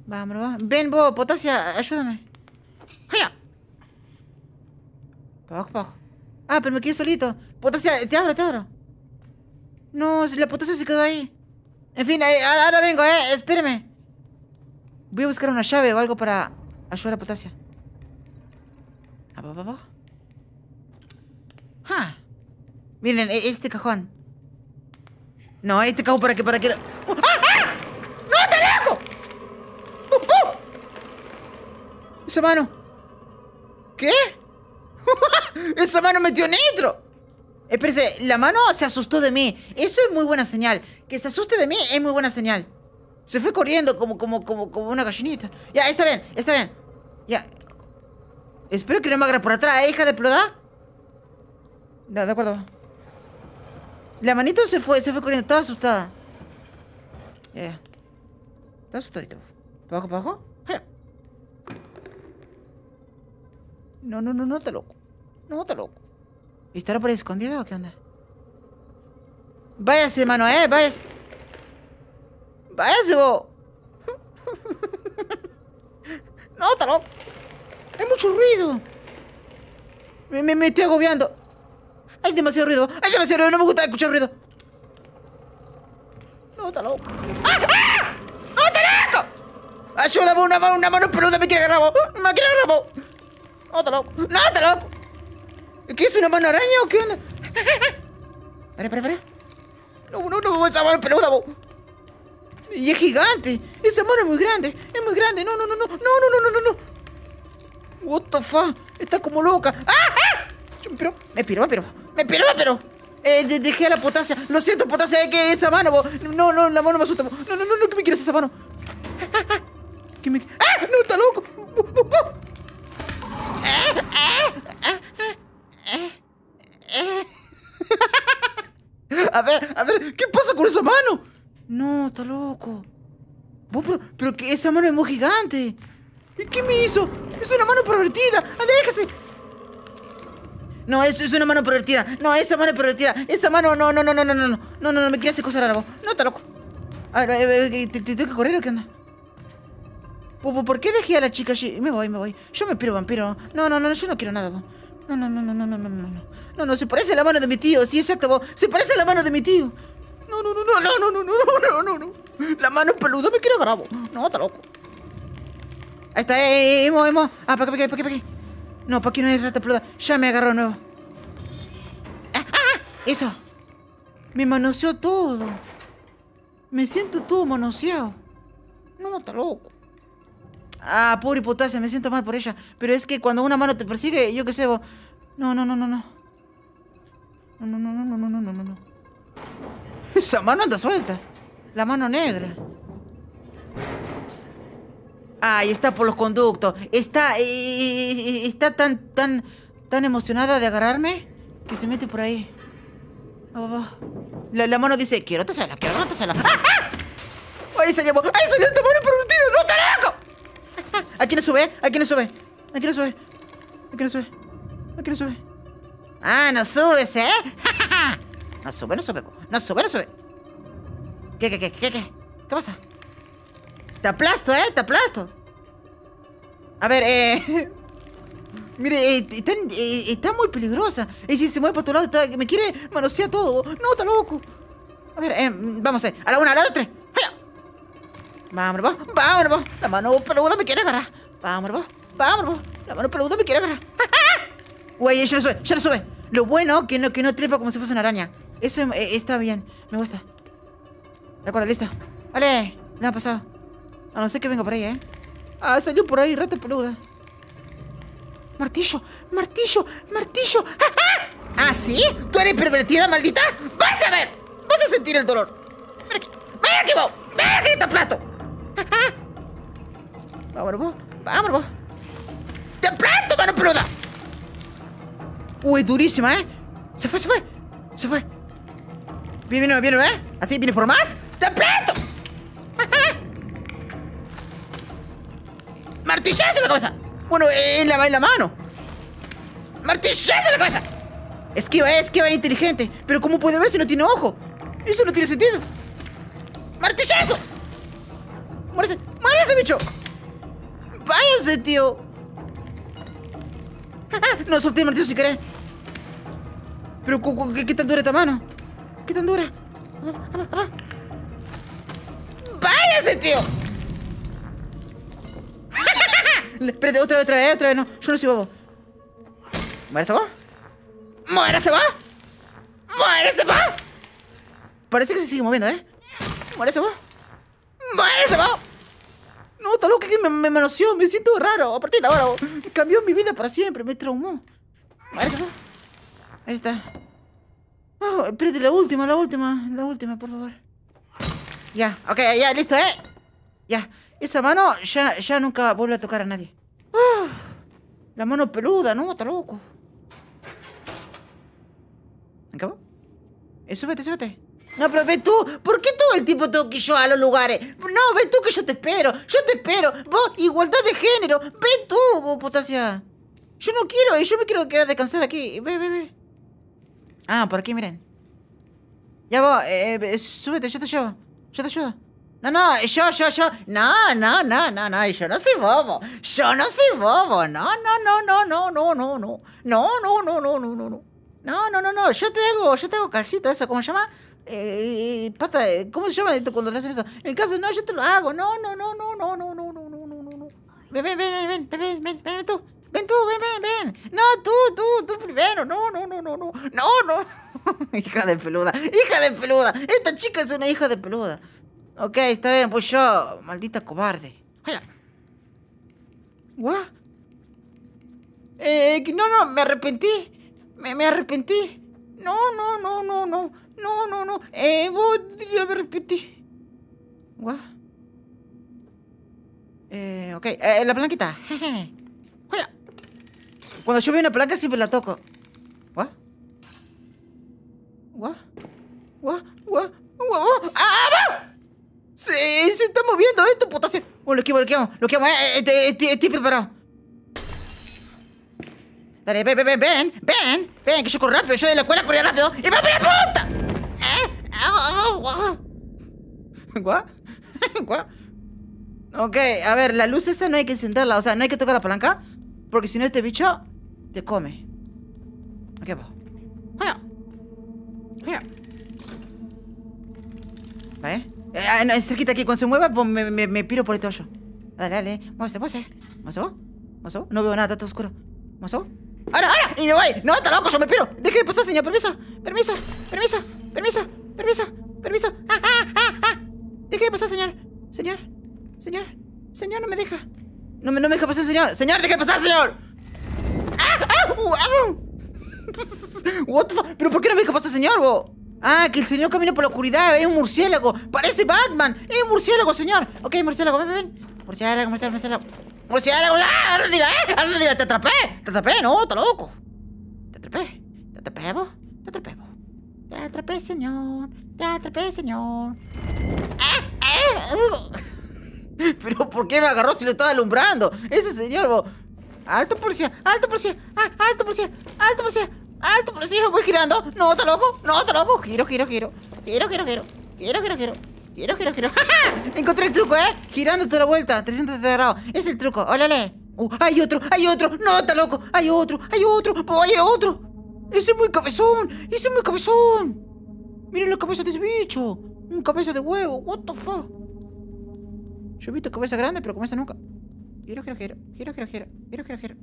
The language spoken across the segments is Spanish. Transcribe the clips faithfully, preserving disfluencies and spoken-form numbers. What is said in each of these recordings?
Vamos, va. Ven, vos, Potasia, ayúdame. ¡Jaya! Para abajo, para abajo. Ah, pero me quedé solito. Potasia, te abro, te abro. No, la Potasia se quedó ahí. En fin, eh, ahora vengo, eh. Espéreme. Voy a buscar una llave o algo para ayudar a Potasia. Abajo, abajo. Ah. Miren, este cajón. No, este cajón para que, para que... ¡Ah! ¡Ah! ¡No, está loco! ¡Uh, uh! Esa mano. ¿Qué? Esa mano metió nitro. Espérese, la mano se asustó de mí. Eso es muy buena señal. Que se asuste de mí es muy buena señal. Se fue corriendo como, como, como, como una gallinita. Ya, está bien, está bien. Ya. Espero que no me agarre por atrás, ¿eh, hija de ploda? De, de acuerdo. La manito se fue, se fue corriendo, estaba asustada. Ya, yeah. Estaba asustadito. ¿Para abajo, para abajo? Ja. No, no, no, no, está loco. No, está loco. ¿Estará por ahí escondida o qué onda? Váyase, mano, eh, váyase. Váyase, vos. No, está loco. Hay mucho ruido. Me, me, me estoy agobiando. Hay demasiado ruido. Hay demasiado ruido. No me gusta escuchar ruido. No, está loco. ¡Ah! ¡Ah! ¡No, está loco! Ayúdame, una mano, una mano peluda. Me quiere agarrar vos. Me quiere agarrar vos. No, está loco. No, está loco. ¿Qué es una mano araña o qué onda? Espera, espera, espera. No, no, no, esa mano peluda vos. Y es gigante. Esa mano es muy grande. Es muy grande. No, no, no, no. No, no, no, no, no, no. What the fuck. Está como loca. ¡Ah! ¡Ah! Me piró, me piró, me piró. Me piró, me piró. Eh, de, dejé a la Potasia. Lo siento, Potasia, es que esa mano, vos. No, no, la mano me asusta, vos. No, no, no, no, ¿qué me quieres esa mano? Ah, ah, ¿Qué me... ¡Ah! No, está loco. Uh, uh, uh. Ah, ah, ah, ah, ah. A ver, a ver, ¿qué pasa con esa mano? No, está loco. Vos, pero, pero que esa mano es muy gigante. ¿Y qué me hizo? Es una mano pervertida. ¡Aléjese! No, eso es una mano pervertida. No, esa mano es pervertida. Esa mano, no, no, no, no, no, no, no, no, no, no, me quiere hacer cosas raras vos. No, está loco. A ver, eh, eh, ¿te, te tengo que correr o qué onda? ¿Por, ¿Por qué dejé a la chica allí? Me voy, me voy. Yo me piro, vampiro. No, no, no, yo no quiero nada vos. No, no, no, no, no, no, no, no, no. No, no, se parece a la mano de mi tío. Sí, exacto, vos. Se parece a la mano de mi tío. No, no, no, no, no, no, no, no, no, no, no. La mano peluda me quiere agarrar vos. No, está loco. Ahí está, eh, eh, emo, emo. Ah, para qué, para qué, para qué. No, para aquí no hay rata peluda. Ya me agarró de nuevo. Ah, ah, eso. Me manoseó todo. Me siento todo manoseado. No, está loco. Ah, pobre Potasia, me siento mal por ella. Pero es que cuando una mano te persigue, yo qué sé, vos. No, no, no, no, no. No, no, no, no, no, no, no, no, no. Esa mano anda suelta. La mano negra. Ay, está por los conductos. Está, eh, está tan, tan, tan emocionada de agarrarme que se mete por ahí. Oh, oh. La, la mano dice, quiero tosarla, quiero no tosarla. ¡Ah, ah! Ahí salió, ahí salió esta mano pervertida. ¡No, está loco! Aquí no sube, aquí no sube. Aquí no sube. Aquí no sube. Aquí no sube. Ah, no subes, ¿eh? No sube, no sube. No sube, no sube. ¿Qué, qué, qué, qué, qué? ¿Qué pasa? Te aplasto, ¿eh? Te aplasto. A ver, eh... Mire, eh, está, eh, está muy peligrosa. Y si se mueve para tu lado, está, me quiere manosear todo. No, está loco. A ver, eh, vamos a ver. A la una, a la dos, tres. Vámonos, vámonos. La mano peluda me quiere agarrar. Vámonos, vámonos. La mano peluda me quiere agarrar. Güey, ya no sube, ya no sube. Lo bueno que no, que no trepa como si fuese una araña. Eso eh, está bien, me gusta. De acuerdo, listo. Vale, nada ha pasado. A no ser que venga por ahí, ¿eh? Ah, salió por ahí, rata peluda. Martillo, martillo, martillo. ¿Ah, sí? ¿Tú eres pervertida, maldita? ¡Vas a ver! ¡Vas a sentir el dolor! ¡Ven aquí! ¡Ven aquí, vos! ¡Ven aquí, te aplasto! Vámonos, vos. Vámonos, vos. ¡Te aplasto, mano peluda! Uy, durísima, ¿eh? Se fue, se fue. Se fue. Viene, viene, viene, ¿eh? Así, viene por más. ¡Te aplasto! ¡Martillazo en la cabeza! Bueno, en la, en la mano. ¡Martillazo en la cabeza! Esquiva, eh, esquiva, inteligente. Pero ¿cómo puede ver si no tiene ojo? Eso no tiene sentido. ¡Martillazo! ¡Muérese! ¡Muérese, bicho! ¡Váyase, tío! No, solté el martillo sin querer. Pero, ¿qué, qué tan dura esta mano? ¿Qué tan dura? ¡Váyase, tío! Espérate, otra vez, otra vez, otra vez, no. Yo no soy bobo. ¿Muérese vos? ¡Muérese vos! ¡Muérese vos! Parece que se sigue moviendo, ¿eh? ¡Muérese vos! ¡Muérese vos! No, está loco que me, me manoseó, me siento raro. A partir de ahora, vos. Cambió mi vida para siempre, me traumó. Muérese vos. Ahí está. Oh, espérate, la última, la última, la última, por favor. Ya, ok, ya, listo, ¿eh? Ya, esa mano ya, ya nunca vuelve a tocar a nadie. Uh, la mano peluda, ¿no? Está loco. ¿Acabó? Eh, súbete, súbete. No, pero ve tú, ¿por qué todo el tiempo tengo que ir yo a los lugares? No, ve tú que yo te espero, yo te espero. Vos, igualdad de género, ve tú, vos, potasia. Yo no quiero, yo me quiero quedar a descansar aquí. Ve, ve, ve. Ah, por aquí, miren. Ya vos, eh, eh, súbete, yo te llevo. Yo te ayudo. No, no, yo, yo, yo. No, no, no, no, no, yo no soy bobo. Yo no soy bobo. No, no, no, no, no, no, no, no. No, no, no, no, no, no, no. No, no, no, no. Yo te hago, yo te hago calcito, eso, ¿cómo se llama? Eh, pata, ¿cómo se llama esto cuando le hacen eso? En el caso, no, yo te lo hago. No, no, no, no, no, no, no, no, no, no, no, no. Ven, ven, ven, ven, ven, ven, ven, ven tú. Ven tú, ven, ven, ven. No, tú, tú, tú primero. No, no, no, no, no. No, no. Hija de peluda, hija de peluda. Esta chica es una hija de peluda. Ok, está bien, pues yo, maldita cobarde. Vaya. ¿What? Eh, no, no, me arrepentí. Me, me arrepentí. No, no, no, no, no. No, no, no. Eh, vos, ya me arrepentí. ¿What? Eh, ok, eh, la palanquita. Vaya. Cuando yo veo una palanca siempre la toco. ¿What? ¿What? ¿What? ¿What? ¿What? ¡Ah! ¡Se, se está moviendo esto, potasio! Bueno, lo esquivo, lo esquivo, lo esquivo, eh, eh, eh, estoy preparado. Dale, ven, ven, ven, ven, ven, ven, que yo corro rápido, yo de la escuela corría rápido. ¡Y va por la punta! ¿Guau? ¿Guau? Ok, a ver, la luz esa no hay que encenderla, o sea, no hay que tocar la palanca, porque si no este bicho te come. Ok, va. Vaya. Vaya. ¿Vale? Eh, no, es cerquita aquí, cuando se mueva, pues me, me, me piro por este hoyo. Dale, dale, muévese, muévese. Muévese vos, muévese vos. No veo nada, está todo oscuro. Muévese vos. ¡Ahora, ahora! ¡Y me voy! ¡No, está loco, yo me piro! ¡Déjeme pasar, señor! ¡Permiso! ¡Permiso! ¡Permiso! ¡Permiso! ¡Permiso! ¡Permiso! ¡Ah, ah, ah, ah! ¡Déjeme pasar, señor! ¡Señor! ¡Señor! ¡Señor, no me deja! ¡No me, no me deja pasar, señor! ¡Señor, déjeme pasar, señor! ¡Ah, ah! Uh, ah. What the fuck? ¿Pero por qué no me deja pasar, señor, vos? Ah, que el señor camina por la oscuridad, es un murciélago. Parece Batman, es un murciélago, señor. Ok, murciélago, ven, ven, ven. Murciélago, murciélago, murciélago. Murciélago, ¡ah! ¡Arriba, eh! ¡Arriba! ¡Te atrapé! ¡Te atrapé! ¡No, está loco! ¡Te atrapé! ¡Te atrapé, vos! ¡Te atrapé, vos! ¡Te atrapé, señor! ¡Te atrapé, señor! ¡Ah! ¡Ah! ¿Pero por qué me agarró si lo estaba alumbrando? Ese señor, vos. ¡Alto policía! ¡Alto policía! ¡Ah! ¡Alto policía! ¡Alto policía! ¡Alto policía! ¡Voy girando! ¡No, está loco! ¡No, está loco! ¡Giro, giro, giro! ¡Giro, giro, giro! ¡Giro, giro, giro! Giro, giro, giro. ¡Ja, ja! Encontré el truco, ¿eh? Girando toda la vuelta, trescientos setenta grados. Es el truco, órale. Uh, hay otro, hay otro. No, está loco. Hay otro, hay otro. Oh, hay otro. Ese es muy cabezón. Ese es muy cabezón. Miren la cabeza de ese bicho. Un cabeza de huevo. What the fuck. Yo he visto cabeza grande, pero cabeza nunca. Giro, giro, giro. Giro, giro, giro. Giro, giro, giro.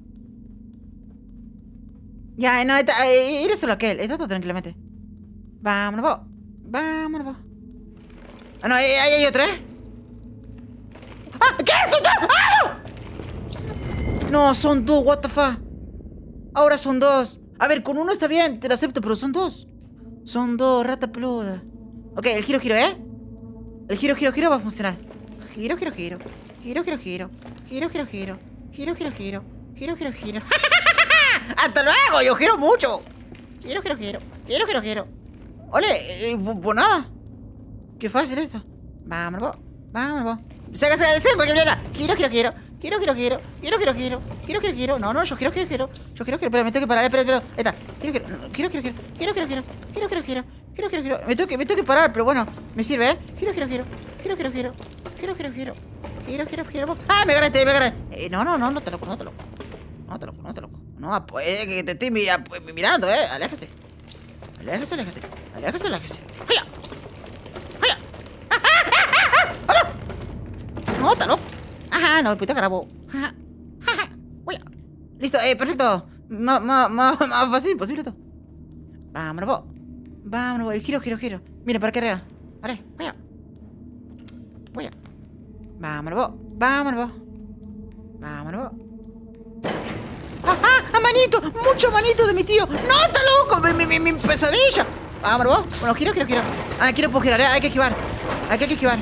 Ya, no, está, eh, eres solo aquel. Está todo tranquilamente. Vámonos, vos. Vámonos, vos. Ah, no, ahí hay otro, ¿eh? ¡Ah! ¿Qué? ¡Son dos! ¡Ah! No, son dos, what the fuck. Ahora son dos. A ver, con uno está bien, te lo acepto, pero son dos. Son dos, rata peluda. Ok, el giro, giro, ¿eh? El giro, giro, giro va a funcionar. Giro, giro, giro. Giro, giro, giro. Giro, giro, giro. Giro, giro, giro. Giro, giro, giro. ¡Hasta luego! Yo giro mucho. Giro, giro, giro. Giro, giro, giro. Ole, eh, pues nada. Qué fácil esto. Vámonos, vámonos. Saca, saca, saca, porque mira. Giro, giro, giro. Giro, giro, giro. Giro, giro, giro. Giro, giro, giro. No, no, yo giro, giro, giro. Yo giro, giro, pero me tengo que parar. Espera, espera. Ahí está. Giro, giro, giro, giro, giro. Giro, giro, giro. Giro, giro, giro. Giro, giro, giro. Me tengo que, me tengo que parar, pero bueno, me sirve, ¿eh? Giro, giro, giro. Giro, giro, giro. Giro, giro, giro. Giro, giro, giro. ¡Ah, me agarraste, me agarraste! Eh, no, no, no, no te loco, no te loco. No te loco, no te loco. No, pues que te estoy mira, pues, mirando, eh. Aléjese. Aléjese, aléjese. Aléjese, aléjese. ¡Vaya! ¡Vaya! ¡Ah, ah, ah, ah, ah! No, está loco. Ajá, no, puta grabo. Ajá. Ajá. Vaya. Listo, eh, perfecto. Más, más, más, más fácil imposible esto. Vámonos, vos. Vámonos, vos. Giro, giro, giro. Mira, para acá arriba. Vale, vaya. Vaya. Vámonos, vos. Vámonos, vos. Vámonos, vos. ¡Ah, ah! ¡Ah, manito! ¡Mucho manito de mi tío! ¡No, está loco! ¡Mi, mi, mi pesadilla! Vámonos, vos. Bueno, giro, giro, giro. Ah, aquí no puedo girar, ¿eh? Hay que esquivar. Hay que esquivar.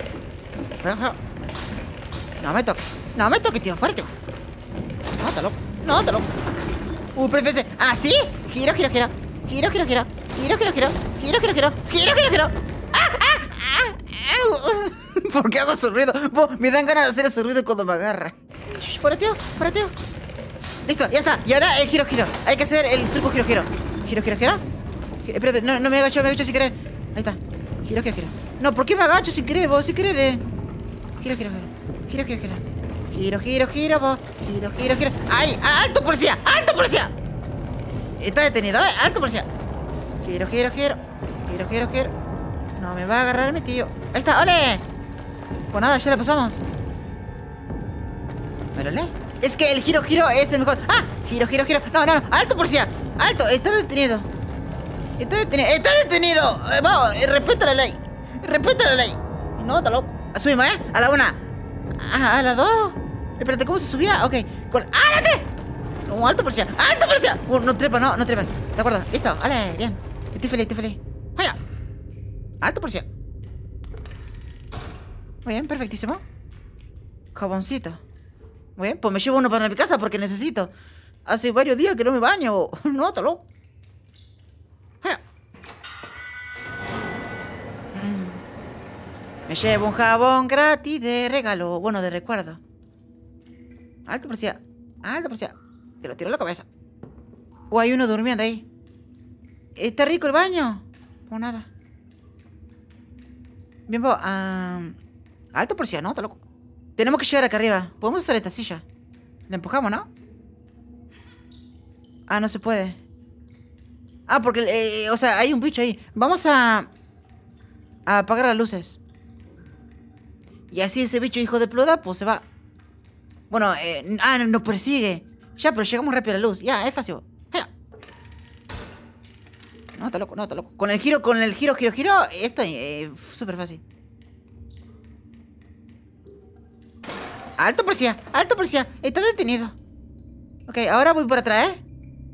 No me toque. No me toque, tío. Fuerte. No, está loco. No, está loco. Uh, pero espérate. ¿Ah, sí? Giro, giro, giro. Giro, giro, giro. Giro, giro, giro. Giro, giro, giro. Giro, giro, giro. ¡Ah, ah, ah! ah. ¿Por qué hago su ruido? Vos, me dan ganas de hacer ese ruido cuando me agarra. Shh, fuera, tío. Fuera, tío. Listo, ya está. Y ahora el giro, giro. Hay que hacer el truco giro, giro. Giro, giro, giro. Giro, espérate, no, no me agacho, me agacho sin querer. Ahí está. Giro, giro, giro. No, ¿por qué me agacho sin querer, vos? Sin querer, eh. Giro, giro, giro. Giro, giro, giro. Giro, giro, giro, vos. Giro, giro, giro. ¡Ay! ¡Alto, policía! ¡Alto, policía! Está detenido, ¿eh? ¡Alto, policía! Giro, giro, giro. Giro, giro, giro. No me va a agarrar mi tío. Ahí está, ¡ole! Pues nada, ya la pasamos. ¿Me lee? Es que el giro, giro es el mejor. ¡Ah! Giro, giro, giro. No, no, no. ¡Alto, policía! ¡Alto! Está detenido. Está detenido. ¡Está detenido! Eh, vamos, eh, respeta la ley. Respeta la ley. No, está loco. Subimos, ¿eh? A la una. Ah, a la dos. Espérate, ¿cómo se subía? Ok. Con. ¡Álate! No, alto policía. ¡Alto policía! Uh, no trepan, no, no trepan. De acuerdo, listo. Vale, bien. Estoy feliz, estoy feliz. ¡Vaya! Alto policía. Muy bien, perfectísimo. Jaboncito. Muy bien, pues me llevo uno para mi casa porque necesito. Hace varios días que no me baño. No, está loco. ¡Vaya! Me llevo un jabón gratis de regalo. Bueno, de recuerdo. Alto policía. Alto policía. Te lo tiro a la cabeza. O hay uno durmiendo ahí. ¿Está rico el baño? O nada. Bien, vos. Um, alto policía, ¿no? Está loco. Tenemos que llegar acá arriba. Podemos usar esta silla. La empujamos, ¿no? Ah, no se puede. Ah, porque... Eh, o sea, hay un bicho ahí. Vamos a... A apagar las luces. Y así ese bicho hijo de pluda, pues se va. Bueno, eh, ah, nos persigue. Ya, pero llegamos rápido a la luz. Ya, es fácil. Ya. No, está loco, no, está loco. Con el giro, con el giro, giro, giro, esto es eh, súper fácil. Alto policía, alto policía. Está detenido. Ok, ahora voy para atrás, ¿eh?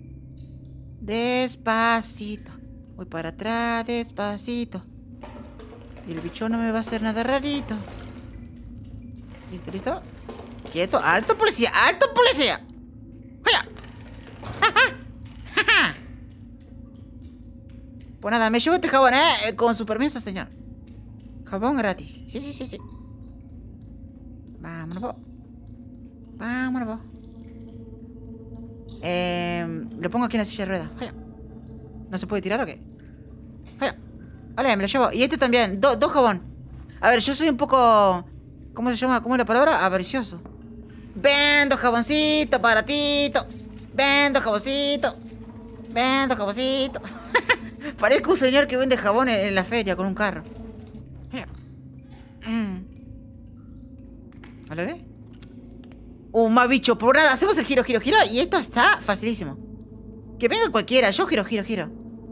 Despacito. Voy para atrás, despacito. Y el bicho no me va a hacer nada rarito. ¿Listo, listo? Quieto, alto policía, alto policía. ¡Vaya! ¡Ja, ja! ¡Ja, ja! Pues nada, me llevo este jabón, ¿eh? Con su permiso, señor. Jabón gratis. Sí, sí, sí, sí. Vámonos, vos. Vámonos, vos. Eh, lo pongo aquí en la silla de ruedas. Vaya. ¿No se puede tirar o qué? Vaya. Vale, me lo llevo. Y este también. Do, dos jabón. A ver, yo soy un poco... ¿Cómo se llama? ¿Cómo es la palabra? Avaricioso. Vendo jaboncito, baratito. Vendo jaboncito. Vendo jaboncito. Parezco un señor que vende jabón en, en la feria con un carro. Mm. ¿Vale? Uh, más bicho. Por nada, hacemos el giro, giro, giro. Y esto está facilísimo. Que venga cualquiera. Yo giro, giro, giro.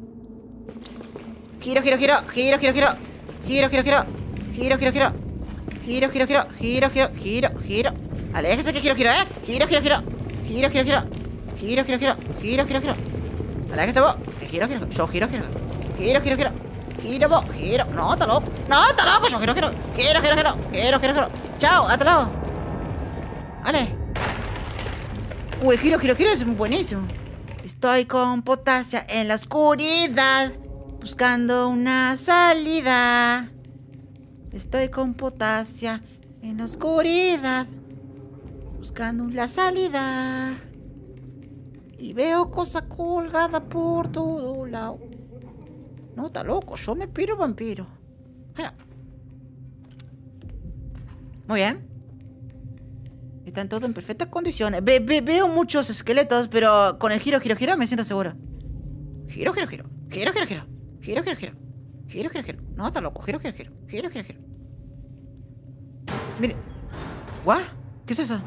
Giro, giro, giro. Giro, giro, giro. Giro, giro, giro. Giro, giro, giro. Giro, giro, giro. Giro, giro, giro, giro. Aléjese que giro, giro, ¿eh? Giro, giro, giro. Giro, giro, giro. Giro, giro, giro. Giro, giro, giro. Aléjese vos. Giro, giro. Yo giro, giro. Giro, giro, giro. Giro, vos. Giro. No, está loco. No, está loco. Yo giro, giro. Giro, giro, giro. Giro, giro, giro. Chao, hasta luego. Vale. Uy, giro, giro, giro es buenísimo. Estoy con Potasia en la oscuridad, buscando una salida. Estoy con Potasia en la oscuridad, buscando la salida. Y veo cosas colgadas por todo lado. No, está loco, yo me piro vampiro. Muy bien. Están todos en perfectas condiciones. Ve, ve, veo muchos esqueletos, pero con el giro, giro, giro me siento seguro. Giro, giro, giro. Giro, giro, giro. Giro, giro, giro. Giro, giro, giro. No, está loco. Giro, giro, giro. Giro, giro, giro. Mire. ¿What? ¿Qué es eso?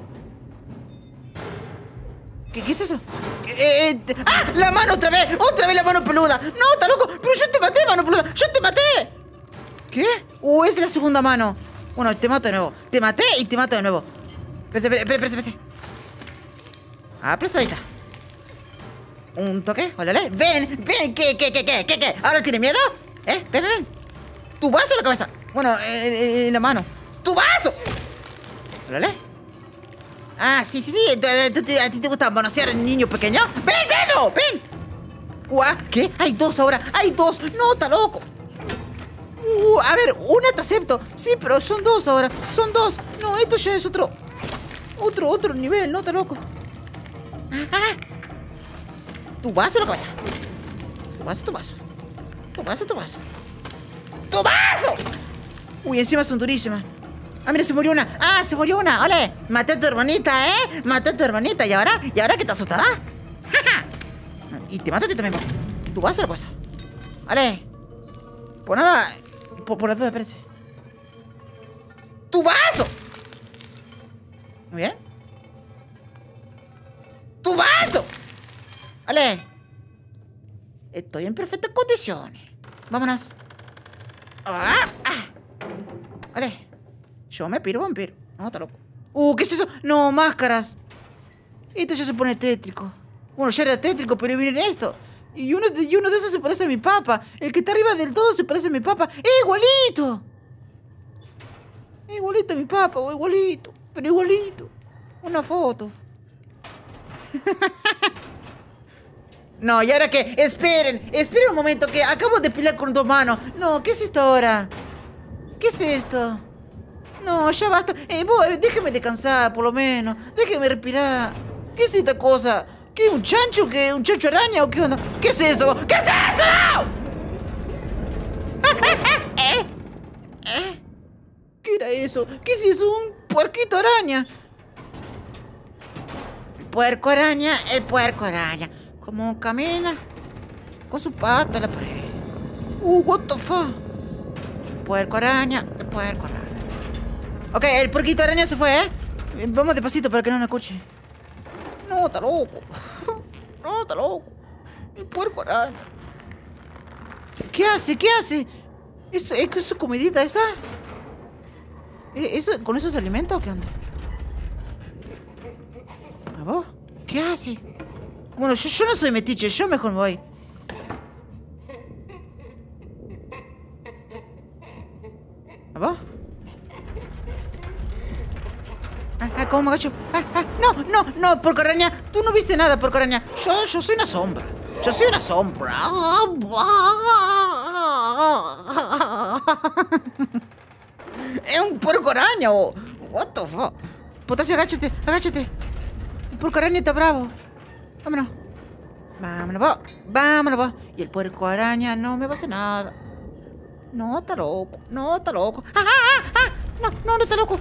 ¿Qué, qué es eso? ¿Qué, eh, eh, ¡Ah! ¡La mano otra vez! ¡Otra vez la mano peluda! ¡No, está loco! ¡Pero yo te maté, mano peluda! ¡Yo te maté! ¿Qué? Uh, es la segunda mano. Bueno, te mato de nuevo. Te maté y te mato de nuevo. Espera, espera, espera, espera. Aplastadita. Un toque, ólale. Ven, ven, ¿qué, qué, qué, qué, qué, qué? ¿Ahora tiene miedo? ¿Eh? Ven, ven, ven. Tu vaso en la cabeza. Bueno, en, en la mano. ¡Tu vaso! Ólale. Ah, sí, sí, sí. ¿A ti te gusta manosear al niño pequeño? ¡Ven, ven, ven! Uah, ¿qué? Hay dos ahora. Hay dos. No, está loco. Uh, a ver, una te acepto. Sí, pero son dos ahora. Son dos. No, esto ya es otro. Otro, otro nivel, no, está loco. Ah, tu vaso en la cabeza. Tu vaso, tu vaso. Tu vaso, tu vaso. ¡Tu vaso! Uy, encima son durísimas. Ah, mira, se murió una. Ah, se murió una. Ole, maté a tu hermanita, ¿eh? Maté a tu hermanita. ¿Y ahora? ¿Y ahora qué te asustada? Y te mato a ti también. Tu vaso en la cabeza. Vale. Por nada. Por, por la duda, espérense. ¡Tu vaso! Muy bien. ¡Tu vaso! Vale. Estoy en perfectas condiciones. Vámonos. Ah, ah. Vale. Yo me piro vampiro. No, está loco. Uh, ¿qué es eso? No, máscaras. Esto ya se pone tétrico. Bueno, ya era tétrico, pero miren esto. Y uno de, y uno de esos se parece a mi papá. El que está arriba del todo se parece a mi papá. ¡Eh, igualito! Igualito a mi papá, o igualito. Pero igualito. Una foto. No, ¿y ahora qué? Esperen, esperen un momento, que acabo de pelear con dos manos. No, ¿qué es esto ahora? ¿Qué es esto? No, ya basta. Eh, vos, déjeme descansar, por lo menos. Déjeme respirar. ¿Qué es esta cosa? ¿Qué? ¿Un chancho? ¿Qué? ¿Un chancho araña o qué onda? ¿Qué es eso? ¿Qué es eso? ¿Eh? ¿Eh? ¿Qué era eso? ¿Qué es eso? ¿Un puerquito araña? El puerco araña, el puerco araña. Como camina con su pata a la pared. Uh, what the fuck. Puerco araña, el puerco araña. Ok, el puerquito araña se fue, ¿eh? Vamos despacito para que no nos escuche. No, está loco. No, está loco. El puerco araña. ¿Qué hace? ¿Qué hace? ¿Es, es su comidita esa? ¿Eso, ¿Con eso se alimenta o qué onda? ¿A vos? ¿Qué hace? Bueno, yo, yo no soy metiche, yo mejor me voy. ¿A vos? Ah, ah, ¿cómo me agacho? Ah, ah, no, no, no, porco araña. Tú no viste nada, porco araña. Yo, yo soy una sombra. Yo soy una sombra. Es un puerco araña, oh. What the fuck. Potasio, agáchate, agáchate. El puerco araña está bravo. Vámonos. Vámonos, va. Vámonos, va. Y el puerco araña no me va a hacer nada. No, está loco. No, está loco. ¡Ah, ah, ah! No, no, no está loco.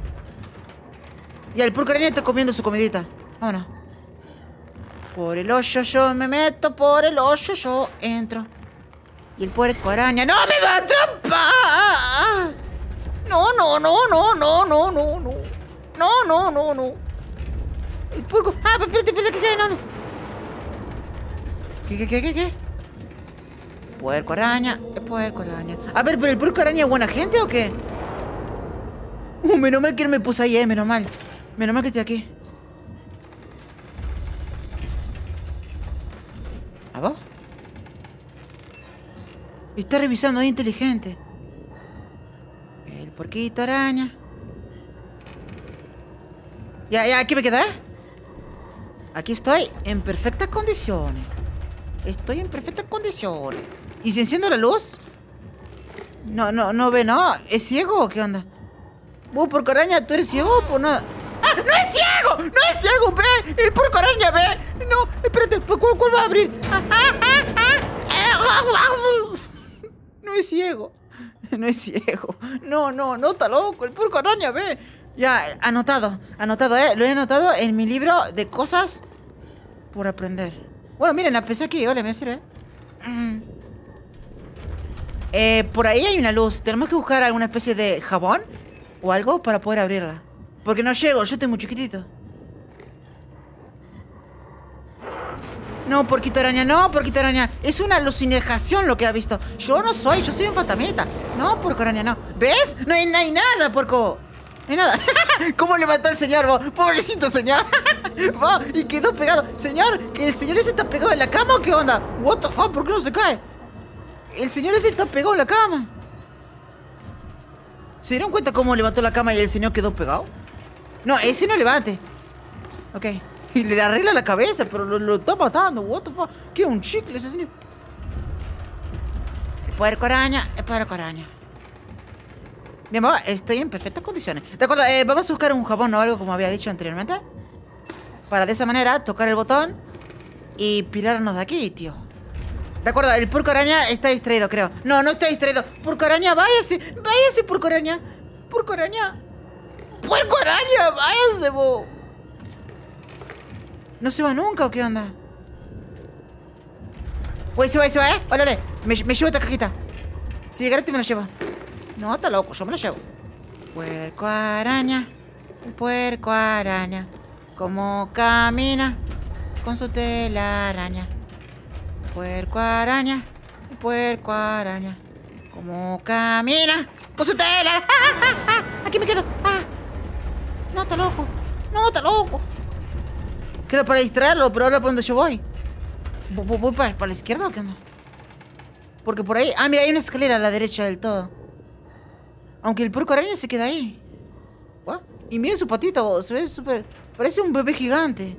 Y el puerco araña está comiendo su comidita. Vámonos. Por el hoyo yo me meto, por el hoyo yo entro. Y el puerco araña ¡no me va a atrapar! No, no, no, no, no, no, no, no. No, no, no, no. El puerco. Ah, espérate, espérate, ¿qué? No, no. ¿Qué, qué, qué, qué, qué? Puerco araña, puerco araña. A ver, ¿pero el puerco araña es buena gente o qué? Uh, menos mal que no me puse ahí, eh, menos mal. Menos mal que estoy aquí. ¿A vos? Está revisando ahí inteligente. El puerquito araña. Ya, ya, aquí me quedé. Aquí estoy en perfectas condiciones. Estoy en perfectas condiciones. ¿Y si enciendo la luz? No, no, no ve, no. ¿Es ciego o qué onda? Vos, porco araña, ¿tú eres ciego? Pues no. ¡Ah! ¡No es ciego! ¡No es ciego! ¡Ve! ¡El porco araña ve! No, espérate, ¿cuál, cuál va a abrir? No es ciego. No es ciego. No, no, no está loco. El porco araña ve. Ya, anotado, anotado, eh. Lo he anotado en mi libro de cosas por aprender. Bueno, miren, la pesé aquí, vale, me sirve. Mm. Eh, por ahí hay una luz. Tenemos que buscar alguna especie de jabón o algo para poder abrirla. Porque no llego, yo estoy muy chiquitito. No, porquito araña, no, porquito araña. Es una alucinación lo que ha visto. Yo no soy, yo soy un fantasmita. No, porco araña, no. ¿Ves? No hay, no hay nada, porco. No hay nada. ¿Cómo levantó el señor, vos? Pobrecito señor. Vos, y quedó pegado. Señor, ¿que el señor ese está pegado en la cama o qué onda? What the fuck, ¿por qué no se cae? El señor ese está pegado en la cama. ¿Se dieron cuenta cómo levantó la cama y el señor quedó pegado? No, ese no levante. Ok. Y le arregla la cabeza, pero lo, lo está matando. What the fuck. ¿Qué? Un chicle ese señor. El puerco araña, el puerco araña. Bien, mamá, estoy en perfectas condiciones. De acuerdo, eh, vamos a buscar un jabón o algo como había dicho anteriormente. Para de esa manera tocar el botón y pirarnos de aquí, tío. De acuerdo, el puerco araña está distraído, creo. No, no está distraído. Puerco araña, váyase. Váyase, puerco araña. Puerco araña. Puerco araña, váyase, bo. ¿No se va nunca o qué onda? Uy, se va, se va, ¿eh? Órale, me, me llevo esta cajita. Si llegaste me la llevo. No, está loco, yo me la llevo. Puerco araña, puerco araña, cómo camina con su telaraña. Puerco araña, puerco araña, cómo camina con su telaraña. ¡Ah, ah, ah! Aquí me quedo. ¡Ah! No, está loco. No, está loco. Creo para distraerlo, pero ahora por dónde yo voy. ¿Voy, voy para, para la izquierda o qué onda? Porque por ahí... Ah, mira, hay una escalera a la derecha del todo. Aunque el puerco araña se queda ahí. ¿What? Y miren su patita, se ve súper... Parece un bebé gigante.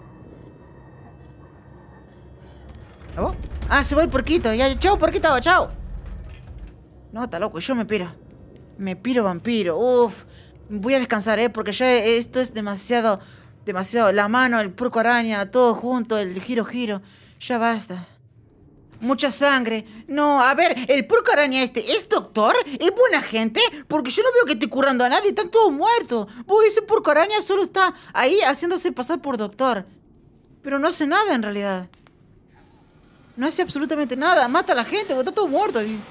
¿Ah, ah, se va el puerquito. Ya, chao, puerquito, chao. No, está loco, yo me piro. Me piro vampiro. Uf. Voy a descansar, eh, porque ya esto es demasiado... Demasiado, la mano, el puerco araña, todo junto, el giro giro. Ya basta. Mucha sangre. No, a ver, el puerco araña este, ¿es doctor? ¿Es buena gente? Porque yo no veo que esté curando a nadie, están todos muertos. Vos, ese puerco araña solo está ahí haciéndose pasar por doctor. Pero no hace nada en realidad. No hace absolutamente nada, mata a la gente, está todo muerto ahí.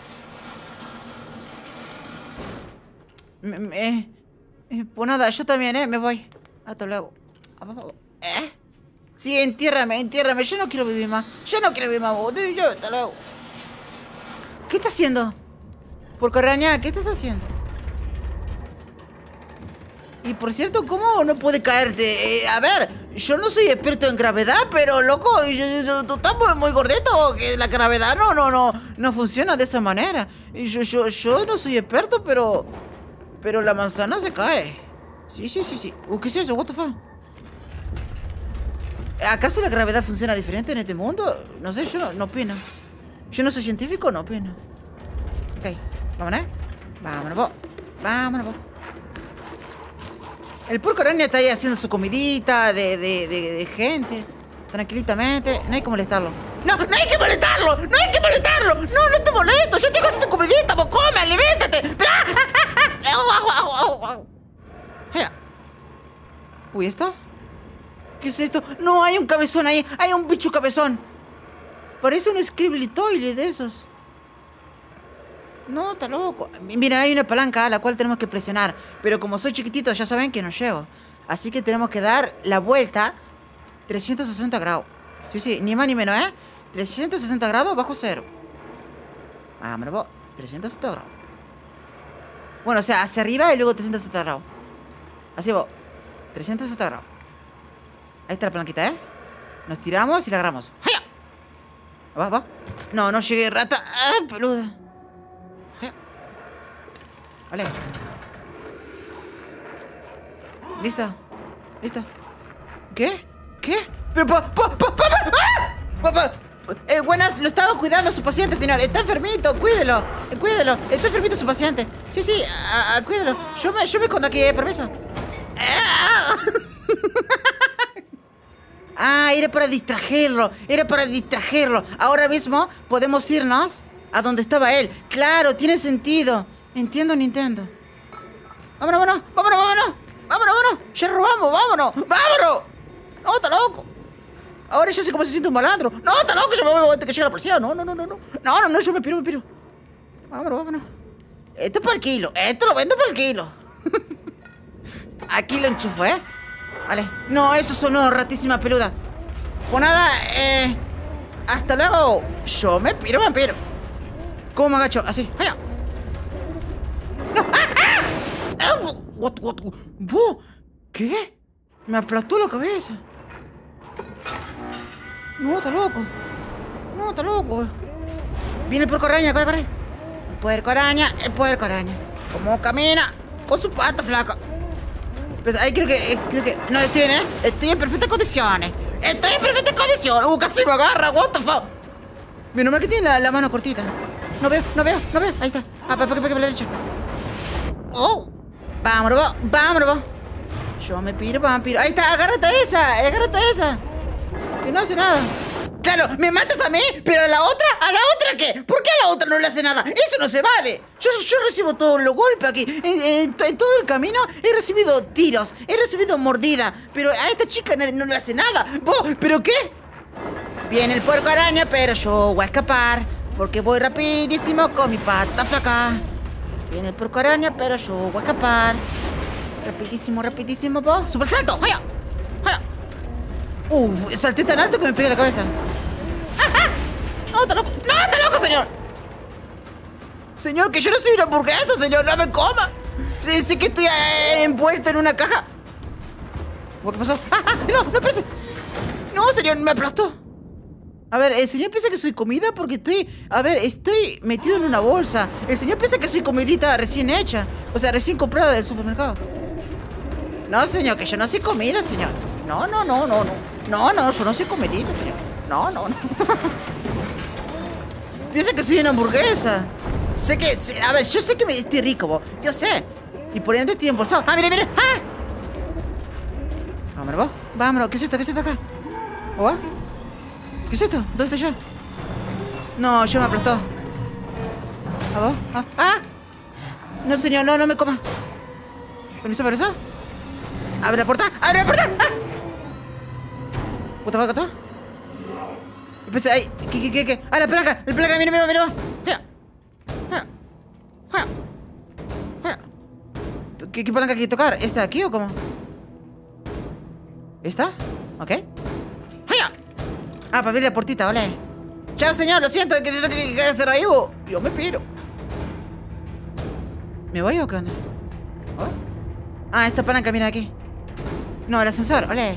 Me, me, eh, pues nada, yo también, eh, me voy. Hasta luego. ¿Eh? Sí, entiérrame, entiérrame. Yo no quiero vivir más. Yo no quiero vivir más. Yo, hasta luego. ¿Qué estás haciendo? Puerco araña, ¿qué estás haciendo? Y por cierto, ¿cómo no puede caerte? Eh, a ver, yo no soy experto en gravedad, pero loco, yo, yo, tú estás muy, muy gordito. Que la gravedad no, no, no, no funciona de esa manera. Y yo, yo, yo no soy experto, pero... Pero la manzana se cae. Sí, sí, sí, sí. Uh, ¿qué es eso? What the fuck? ¿Acaso la gravedad funciona diferente en este mundo? No sé, yo no, no opino. Yo no soy científico, no opino. Ok, vámonos. Vámonos, vos. Vámonos, vos. El puerco araña está ahí haciendo su comidita de, de, de, de gente. Tranquilitamente. No hay que molestarlo. ¡No! ¡No hay que molestarlo! ¡No hay que molestarlo! ¡No, no te molesto! ¡Yo tengo que hacer tu comidita! ¡Vos come! ¡Aliméntate! Uy, ¿esto? ¿Qué es esto? ¡No! Hay un cabezón ahí. Hay un bicho cabezón. Parece un Scribbly Toilet de esos. No, está loco. Mira, hay una palanca a la cual tenemos que presionar. Pero como soy chiquitito, ya saben que no llego. Así que tenemos que dar la vuelta trescientos sesenta grados. Sí, sí, ni más ni menos, ¿eh? trescientos sesenta grados bajo cero. Vámonos, vos. trescientos sesenta grados. Bueno, o sea, hacia arriba y luego trescientos sesenta grados. Así vos. trescientos sesenta grados. Ahí está la palanquita, ¿eh? Nos tiramos y la agarramos. ¡Jaya! Va, va. No, no llegué, rata. ¡Ah, peluda! ¡Jaya! Vale. ¿Listo? ¿Listo? ¿Qué? ¿Qué? Pero, pa, pa, pa, pa, ¡ah! Pa, pa. Eh, buenas, lo estaba cuidando a su paciente, señor. Está enfermito, cuídelo. Eh, cuídelo. Está enfermito su paciente. Sí, sí, a, a, cuídelo. Yo me, yo me escondo aquí, eh, permiso. Ah, era para distraerlo. Era para distraerlo. Ahora mismo podemos irnos a donde estaba él. Claro, tiene sentido. Entiendo, Nintendo. Vámonos, vámonos, vámonos, vámonos. vámonos, vámonos. Ya robamos, vámonos, vámonos. No, está loco. Ahora ya sé cómo se siente un malandro. No, está loco, yo me voy antes que llegue la policía. No, no, no, no, no. No, no, no, yo me piro, me piro. Vámonos, vámonos. Esto es para el kilo. Esto lo vendo para el kilo. Aquí lo enchufo, ¿eh? Vale. No, eso sonó ratísima peluda. Pues nada, eh... hasta luego. Yo me piro, me piro. ¿Cómo me agacho? Así. ¡Vaya! ¡No! ¡Ah, ah! What, what, what? ¿Qué? Me aplastó la cabeza. No, está loco. No, está loco. Viene el puerco araña, corre, corre. El puerco araña, el puerco araña. ¿Cómo camina? Con su pata flaca. Pues ahí creo que, eh, creo que... No, estoy bien, ¿eh? Estoy en perfectas condiciones. Estoy en perfectas condiciones. Uh, casi me agarra, what the fuck. Menos mal que tiene la, la mano cortita. No veo, no veo, no veo. Ahí está. Ah, para que para la derecha. Oh. Vámonos, vámonos. Yo me piro, vampiro. Ahí está, agárrate a esa, agárrate a esa. Que no hace nada. Claro, me matas a mí, pero a la otra, ¿a la otra qué? ¿Por qué a la otra no le hace nada? Eso no se vale. Yo, yo recibo todos los golpes aquí. En, en, en todo el camino he recibido tiros, he recibido mordidas, pero a esta chica no, no le hace nada. ¿Vos? ¿Pero qué? Viene el puerco araña, pero yo voy a escapar, porque voy rapidísimo con mi pata flaca. Viene el puerco araña, pero yo voy a escapar. Rapidísimo, rapidísimo, vos. ¡Super salto! ¡Vaya! ¡Vaya! Uf, salté tan alto que me pegué la cabeza. ¡Ah, ah! ¡No, está loco! ¡No, está loco, señor! Señor, que yo no soy una hamburguesa, señor. ¡No me coma! Sé, sé que estoy eh, envuelta en una caja. ¿Qué pasó? ¡Ah, ah! ¡No, no, espérese! No, señor, me aplastó. A ver, el señor piensa que soy comida porque estoy... A ver, estoy metido en una bolsa. El señor piensa que soy comidita recién hecha. O sea, recién comprada del supermercado. No, señor, que yo no soy comida, señor. No, no, no, no, no. No, no, yo no soy comidita, señor. No, no, no. Piensa que soy una hamburguesa. Sé que... Sé, a ver, yo sé que me estoy rico, vos. Yo sé. Y por ende estoy embolsado. ¡Ah, mire, mire! ¡Ah! Vámonos, vos. Vámonos. ¿Qué es esto? ¿Qué es esto acá? ¿Oh? ¿Qué es esto? ¿Dónde estoy yo? No, yo me aplastó. ¿A vos? ¿Ah? ¡Ah! No, señor, no, no me coma. ¿Permiso para eso? ¡Abre la puerta! ¡Abre la puerta! ¡Ah! ¿What the fuck, gato? Empecé ahí. ¿Qué, qué, qué, qué? ¡Ah, la placa! ¡La placa! ¡Mira, mira, mira! ¡Mira! ¡Mira! ¡Mira! ¿Qué, qué palanca hay que tocar? ¿Esta de aquí o cómo? ¿Esta? ¿Ok? ¡Mira! Ah, para abrir la puertita, vale. Chao, señor, lo siento, que tengo que, que hacer ahí. Yo me piro. ¿Me voy o qué onda? ¿Oh? Ah, esta palanca, mira aquí. No, el ascensor, ole.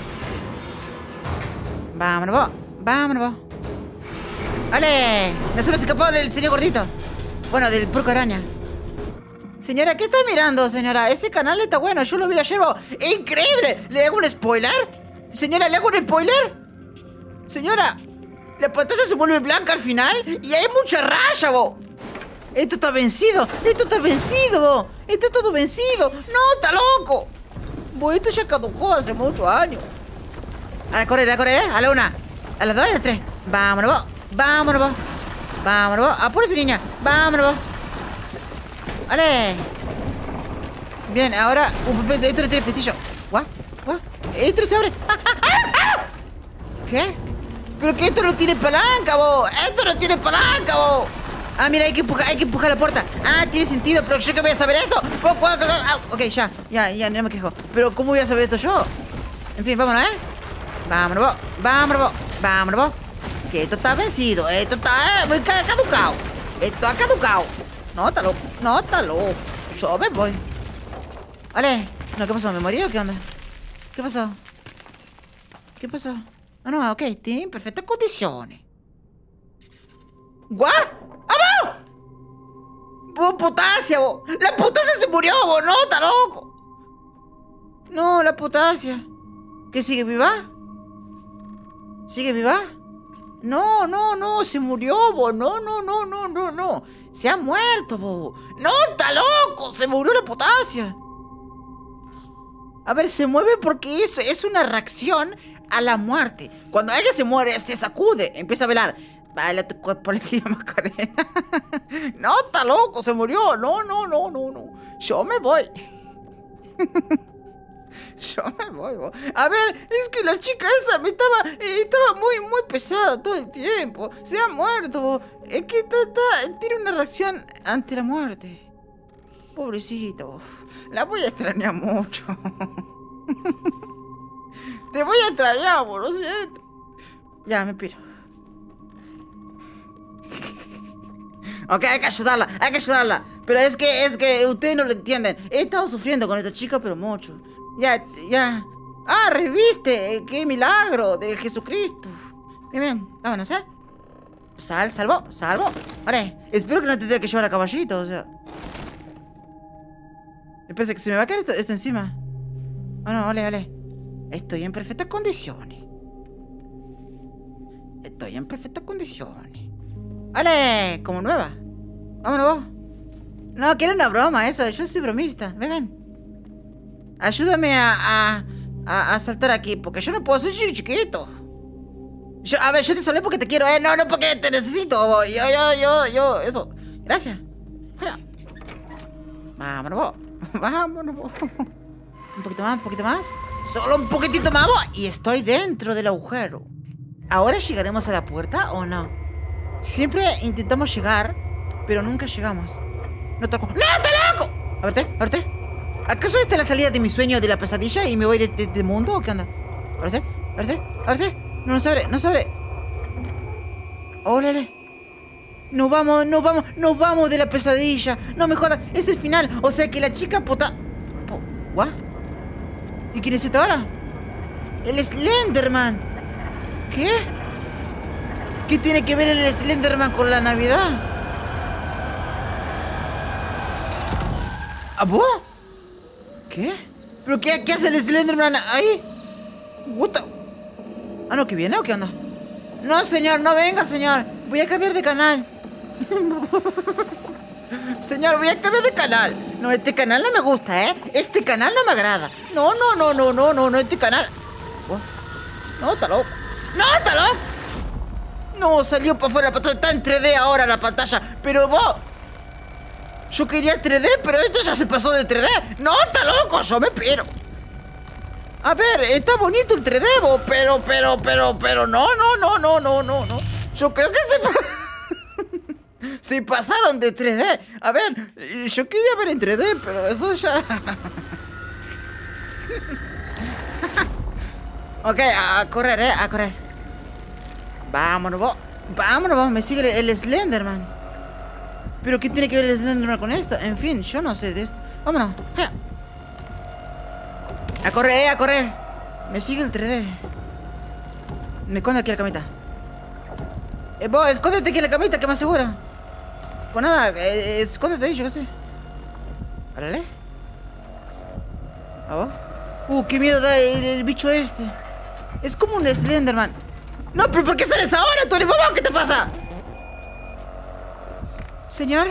Vámonos, vos. Vámonos, vos. ¡Ole! No se me escapó del señor gordito. Bueno, del puerco araña. Señora, ¿qué está mirando, señora? Ese canal está bueno, yo lo vi ayer, vos. ¡Increíble! ¿Le hago un spoiler? Señora, ¿le hago un spoiler? Señora, la pantalla se vuelve blanca al final y hay mucha raya, vos. Esto está vencido, esto está vencido, vos. Está todo vencido. No, está loco. Vos, esto ya caducó hace muchos años. A la correr, a la correr, ¿eh? A la una, a las dos y a las tres. Vámonos, vos. Vámonos, vos. Vámonos, vos. Apúrese, niña. Vámonos, vos. Vale. Bien, ahora... Uh, esto no tiene pestillo. ¿What? ¿What? Esto no se abre. ¡Ah, ah, ah, ah! ¿Qué? Pero que esto no tiene palanca, vos. Esto no tiene palanca, vos. Ah, mira, hay que empujar, hay que empujar la puerta. Ah, tiene sentido, pero yo que voy a saber esto. Ah, ok, ya, ya, ya, no me quejo. Pero ¿cómo voy a saber esto yo? En fin, vámonos, ¿eh? Vámonos, vos. Vámonos, vos. Vámonos, vos. Que esto está vencido. Esto está muy caducado. Esto ha caducado. No, está loco. No, está loco. Yo me voy. Vale. No, ¿qué pasó? ¿Me morí o qué onda? ¿Qué pasó? ¿Qué pasó? Ah, no, ok. Tiene en perfectas condiciones. ¿What? ¡Ah, vos! ¡Vos, potasia, vos! ¡La potasia se murió, vos! ¡No, está loco! No, la potasia. ¿Qué sigue viva? ¿Sigue viva? No, no, no, se murió, vos. No, no, no, no, no, no. Se ha muerto, vos. No, está loco. Se murió la potasia. A ver, se mueve porque es, es una reacción a la muerte. Cuando alguien se muere, se sacude, empieza a velar. Vale, tu cuerpo le quería Macarena. No, está loco, se murió. No, no, no, no, no. Yo me voy. Yo me voy, bo. A ver, es que la chica esa me estaba, eh, estaba muy, muy pesada todo el tiempo. Se ha muerto, bo. Es que está, está, tiene una reacción ante la muerte. Pobrecito. La voy a extrañar mucho. Te voy a extrañar, bo, lo siento. Ya, me piro. Ok, hay que ayudarla, hay que ayudarla. Pero es que, es que ustedes no lo entienden. He estado sufriendo con esta chica, pero mucho. Ya, ya. Ah, reviste. Qué milagro de Jesucristo. Bien, bien. Vámonos, ¿eh? Sal, salvo, salvo. Vale. Espero que no te tenga que llevar a caballito, o sea. Me parece que se me va a caer esto, esto encima. Oh, no, vale, vale. Estoy en perfectas condiciones. Estoy en perfectas condiciones. ¡Vale! Como nueva. Vámonos, vos. No, que era una broma eso. Yo soy bromista. Ven, ven. Ayúdame a, a, a, a saltar aquí. Porque yo no puedo ser chiquito. Yo, a ver, yo te salvé porque te quiero, eh. No, no porque te necesito. Yo, yo, yo, yo. Eso. Gracias. Vámonos, vos. Vámonos, vos. Un poquito más, un poquito más. Solo un poquitito más, vos. Y estoy dentro del agujero. ¿Ahora llegaremos a la puerta o no? Siempre intentamos llegar, pero nunca llegamos. No toco. ¡No, está loco! A verte, a verte. ¿Acaso esta es la salida de mi sueño de la pesadilla y me voy de, de, de mundo o qué onda? A verse, a verse, a verse. No, no se abre, no se abre. ¡Órale! Nos vamos, nos vamos, nos vamos de la pesadilla. No me jodas, es el final. O sea que la chica pota... Po... ¿What? ¿Y quién es esta ahora? El Slenderman. ¿Qué? ¿Qué tiene que ver el Slenderman con la Navidad? ¿A vos? ¿Qué? ¿Pero qué, qué hace el Slenderman ahí? What the... Ah, no, ¿que viene o qué onda? No, señor, no venga, señor. Voy a cambiar de canal. Señor, voy a cambiar de canal. No, este canal no me gusta, ¿eh? Este canal no me agrada. No, no, no, no, no, no, no, este canal... Oh. No, está loco. No, está loco. No, salió para afuera, está en tres D ahora la pantalla. Pero vos... Yo quería tres D, pero esto ya se pasó de tres D. No, está loco, yo me piro. A ver, está bonito el tres D, vos, pero, pero, pero, pero, no, no, no, no, no, no, no. Yo creo que se... se pasaron de tres D. A ver, yo quería ver en tres D, pero eso ya... Ok, a correr, eh, a correr. Vámonos, vos. Vámonos, vos. Me sigue el, el Slenderman. ¿Pero qué tiene que ver el Slenderman con esto? En fin, yo no sé de esto. Vámonos. A correr, eh, a correr. Me sigue el tres D. Me escondo aquí en la camita. Eh, vos, escóndete aquí en la camita, que me asegura. Pues nada, eh, escóndete ahí, yo qué sé. Órale. ¿A vos? Uh, qué miedo da el, el bicho este. Es como un Slenderman. No, pero ¿por qué sales ahora, Tony? Mamá, ¿qué te pasa? Señor.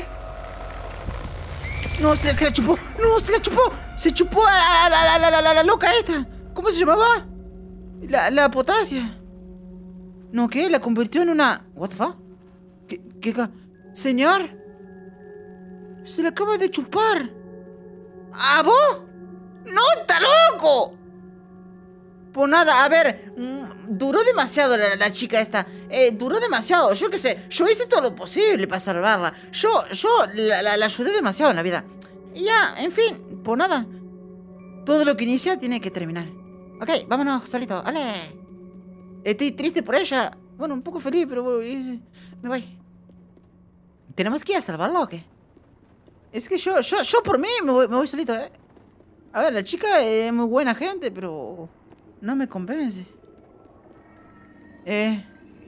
No, se, se la chupó. No, se la chupó. Se chupó a la, la, la, la, la, la loca esta. ¿Cómo se llamaba? La, la potasia. No, ¿qué? La convirtió en una... What the fuck? ¿Qué, qué ca... Señor. Se la acaba de chupar. ¿A vos? ¡No, está loco! Pues nada, a ver, mmm, duró demasiado la, la chica esta. Eh, duró demasiado, yo qué sé. Yo hice todo lo posible para salvarla. Yo, yo la, la, la ayudé demasiado en la vida. Y ya, en fin, pues nada. Todo lo que inicia tiene que terminar. Ok, vámonos, solito, ¡ale! Estoy triste por ella. Bueno, un poco feliz, pero bueno, me voy. ¿Tenemos que ir a salvarla o qué? Es que yo, yo, yo por mí me voy, me voy solito, eh. A ver, la chica es muy buena gente, pero... no me convence. Eh...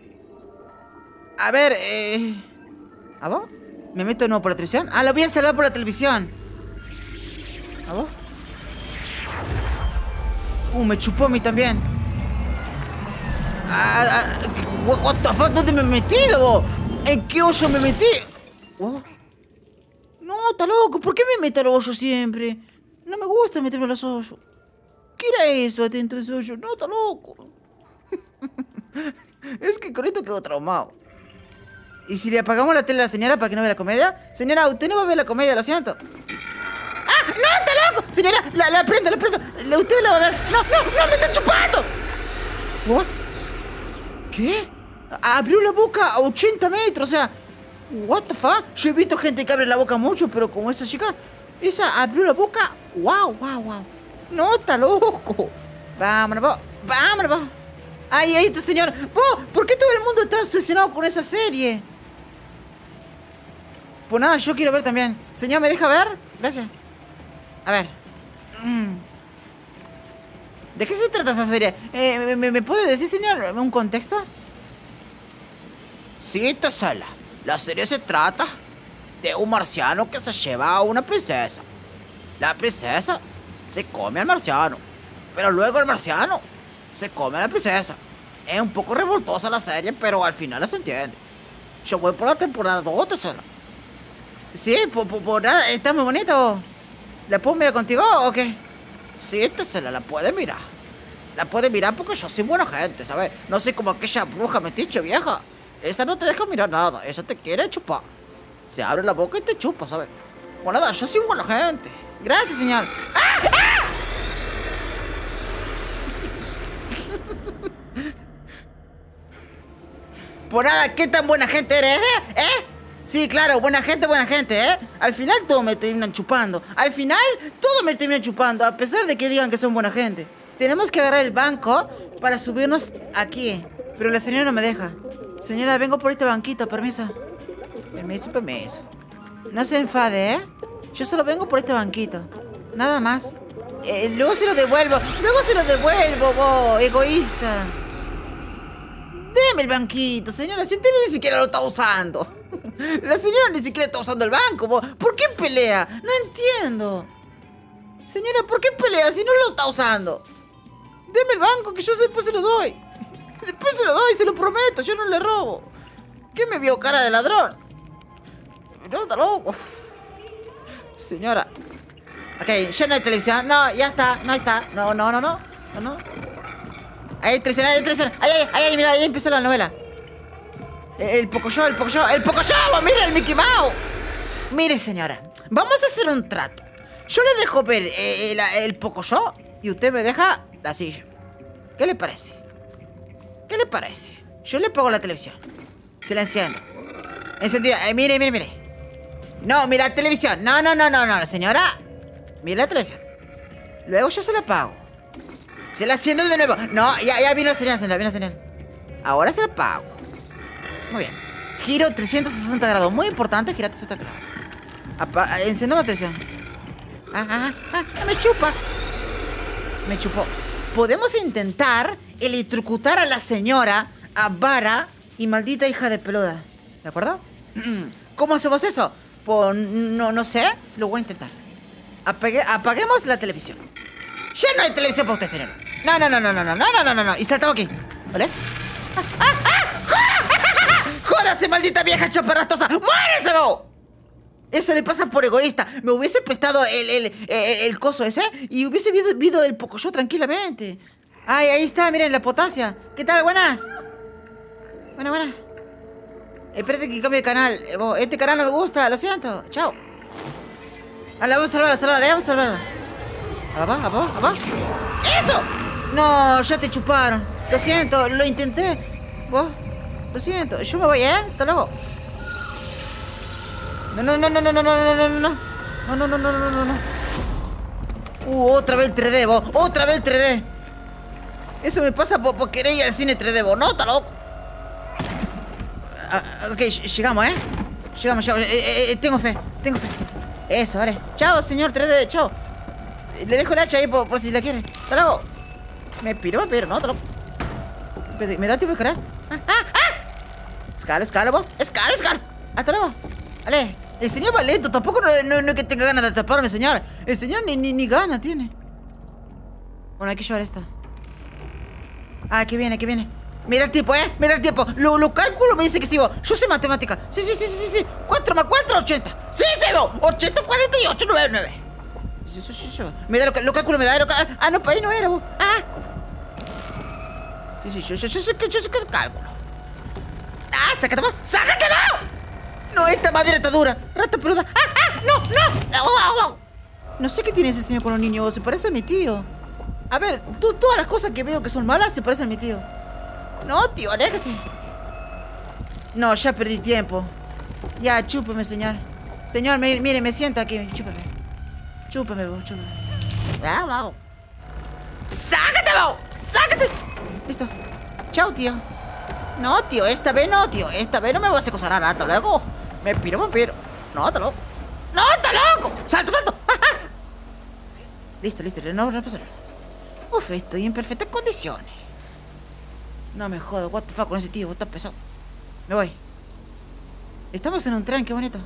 A ver, eh... ¿A vos? ¿Me meto de nuevo por la televisión? Ah, la voy a salvar por la televisión. ¿A vos? Uh, me chupó a mí también. Ah, ah, what the fuck, ¿dónde me he metido, vos? ¿En qué hoyo me metí? Oh. No, está loco, ¿por qué me meto al hoyo siempre? No me gusta meterme a los hoyos. ¿Qué era eso adentro de ese hoyo? No, está loco. Es que con esto quedo traumado. ¿Y si le apagamos la tele a la señora para que no vea la comedia? Señora, usted no va a ver la comedia, lo siento. ¡Ah! ¡Ah! ¡No, está loco! Señora, la, la prendo, la prendo. La, usted la va a ver. ¡No, no, no! ¡Me está chupando! ¿What? ¿Qué? Abrió la boca a ochenta metros, o sea... What the fuck? Yo he visto gente que abre la boca mucho, pero como esa chica... Esa abrió la boca... ¡Wow, wow, wow! ¡No, está loco! Vámonos, vos. Vámonos, vos. Ay, ahí está, señor. Vos, ¿por qué todo el mundo está obsesionado con esa serie? Pues nada, yo quiero ver también. Señor, ¿me deja ver? Gracias. A ver. Mm. ¿De qué se trata esa serie? Eh, ¿me, me puede decir, señor, un contexto? Sí, Tesela. La serie se trata de un marciano que se lleva a una princesa. La princesa se come al marciano, pero luego el marciano se come a la princesa. Es un poco revoltosa la serie, pero al final se entiende. Yo voy por la temporada dos, Tesela. Sí, por, por, por nada, está muy bonito. ¿La puedo mirar contigo o qué? Sí, Tesela, la puede mirar. La puede mirar porque yo soy buena gente, ¿sabes? No soy como aquella bruja metiche vieja. Esa no te deja mirar nada, esa te quiere chupar. Se abre la boca y te chupa, ¿sabes? Bueno, nada, yo soy buena gente. Gracias, señor. ¡Ah! ¡Ah! Por nada, ¿qué tan buena gente eres, eh? ¿Eh? Sí, claro, buena gente, buena gente, ¿eh? Al final todo me terminan chupando. Al final todo me terminan chupando, a pesar de que digan que son buena gente. Tenemos que agarrar el banco para subirnos aquí. Pero la señora no me deja. Señora, vengo por este banquito, permiso. Permiso, permiso. No se enfade, ¿eh? Yo solo vengo por este banquito. Nada más. Eh, luego se lo devuelvo. Luego se lo devuelvo, vos, egoísta. Deme el banquito, señora. Si usted ni siquiera lo está usando. La señora ni siquiera está usando el banco, vos. ¿Por qué pelea? No entiendo. Señora, ¿por qué pelea si no lo está usando? Deme el banco que yo después se lo doy. Después se lo doy, se lo prometo. Yo no le robo. ¿Qué me vio cara de ladrón? No, está loco. Señora. Ok, ya no hay televisión. No, ya está. No, ahí está. No, no, no, no. No, no. Ahí hay televisión, ahí hay televisión. Ahí, ahí, ahí, mira, ahí empezó la novela. El Pocoyo, el Pocoyo, el Pocoyo. Mira el Mickey Mouse. Mire, señora. Vamos a hacer un trato. Yo le dejo ver eh, el, el Pocoyo y usted me deja la silla. ¿Qué le parece? ¿Qué le parece? Yo le pongo la televisión. Se la enciendo. Encendida. Eh, mire, mire, mire. No, mira la televisión. No, no, no, no, no, señora. Mire la televisión. Luego yo se la apago. Se la enciendo de nuevo. No, ya, ya vino la señal, se la vino la señal. Ahora se la apago. Muy bien. Giro trescientos sesenta grados. Muy importante, girar trescientos sesenta grados. Apa enciendo la televisión. Ah, ah, ah, ah, me chupa. Me chupó. Podemos intentar electrocutar a la señora, a Vara y maldita hija de peluda. ¿De acuerdo? ¿Cómo hacemos eso? Pues no, no sé. Lo voy a intentar. Apague, apaguemos la televisión. Ya no hay televisión para usted, señor. No, no, no, no, no, no, no, no, no, no. Y saltamos aquí. ¿Vale? ¡Ah, ah, ah! ¡Jódase, maldita vieja chaparrastosa! ¡Muérese, vos! Eso le pasa por egoísta. Me hubiese prestado el, el, el, el coso ese y hubiese visto, visto el Pocoyo tranquilamente. Ay, ahí está, miren, la potasia. ¿Qué tal? Buenas. Buena, buena. Espérate que cambie de canal. Este canal no me gusta, lo siento. Chao. Ah, la vamos a salvar, la salvar, la vamos a salvar. Abajo, abajo, abajo. ¡Eso! No, ya te chuparon. Lo siento, lo intenté. Vos, lo siento. Yo me voy, ¿eh? Hasta luego. No, no, no, no, no, no, no, no, no, no. No, no, no, no, no, no, no. Uh, otra vez el tres D, vos. Otra vez el tres D. Eso me pasa por, por querer ir al cine tres D, vos. No, está loco. Ah, ok, llegamos, ¿eh? Llegamos, llegamos. Eh, eh, tengo fe, tengo fe. Eso, vale. Chao, señor tres D, chao. Le dejo el hacha ahí por, por si la quiere. Hasta luego. Me piro, me piro, no, hasta luego. ¿Me da tiempo de escalar? ¡Ah, ah, ah! Escalo, escalo, vos. Escalo, escalo. Hasta luego. Vale. El señor va lento, tampoco no, no, no es que tenga ganas de taparme, señor. El señor ni, ni, ni gana tiene. Bueno, hay que llevar esta. Ah, aquí viene, aquí viene. Me da el tiempo, ¿eh? Me da el tiempo. Lo, lo cálculo me dice que sí, vos. Yo sé matemática. Sí, sí, sí, sí, sí. cuatro más cuatro, ochenta. Sí, sí, vos. ochenta, cuarenta y ocho, nueve, nueve. Sí, sí, sí, sí. Me da lo, lo cálculo, me da lo cálculo. Ah, no, para ahí no era, vos. Ah. Sí, sí, yo, yo, yo, yo, yo, yo sé que el cálculo. Ah, sácate, vos. ¡Sácate, vos! No, esta madera está dura. Rata peluda. ¡Ah, ah! ¡No, no! ¡Oh, oh, oh! No sé qué tiene ese señor con los niños. Se parece a mi tío. A ver, tú, todas las cosas que veo que son malas se parecen a mi tío. No, tío, aléjese. No, ya perdí tiempo. Ya, chúpeme, señor. Señor, mire, mire, me sienta aquí. Chúpeme. Chúpeme, vos, chúpeme. Ah, wow. ¡Sácate, vos! ¡Sácate! Listo. Chao, tío. No, tío, esta vez no, tío. Esta vez no me vas a acosar a hasta luego. Me piro, me piro. No, está loco. ¡No, está loco! ¡Salto, salto! Listo, listo. No, no pasa nada. Uf, estoy en perfectas condiciones. No me jodas. What the fuck con ese tío. Está pesado. Me voy. Estamos en un tren, qué bonito.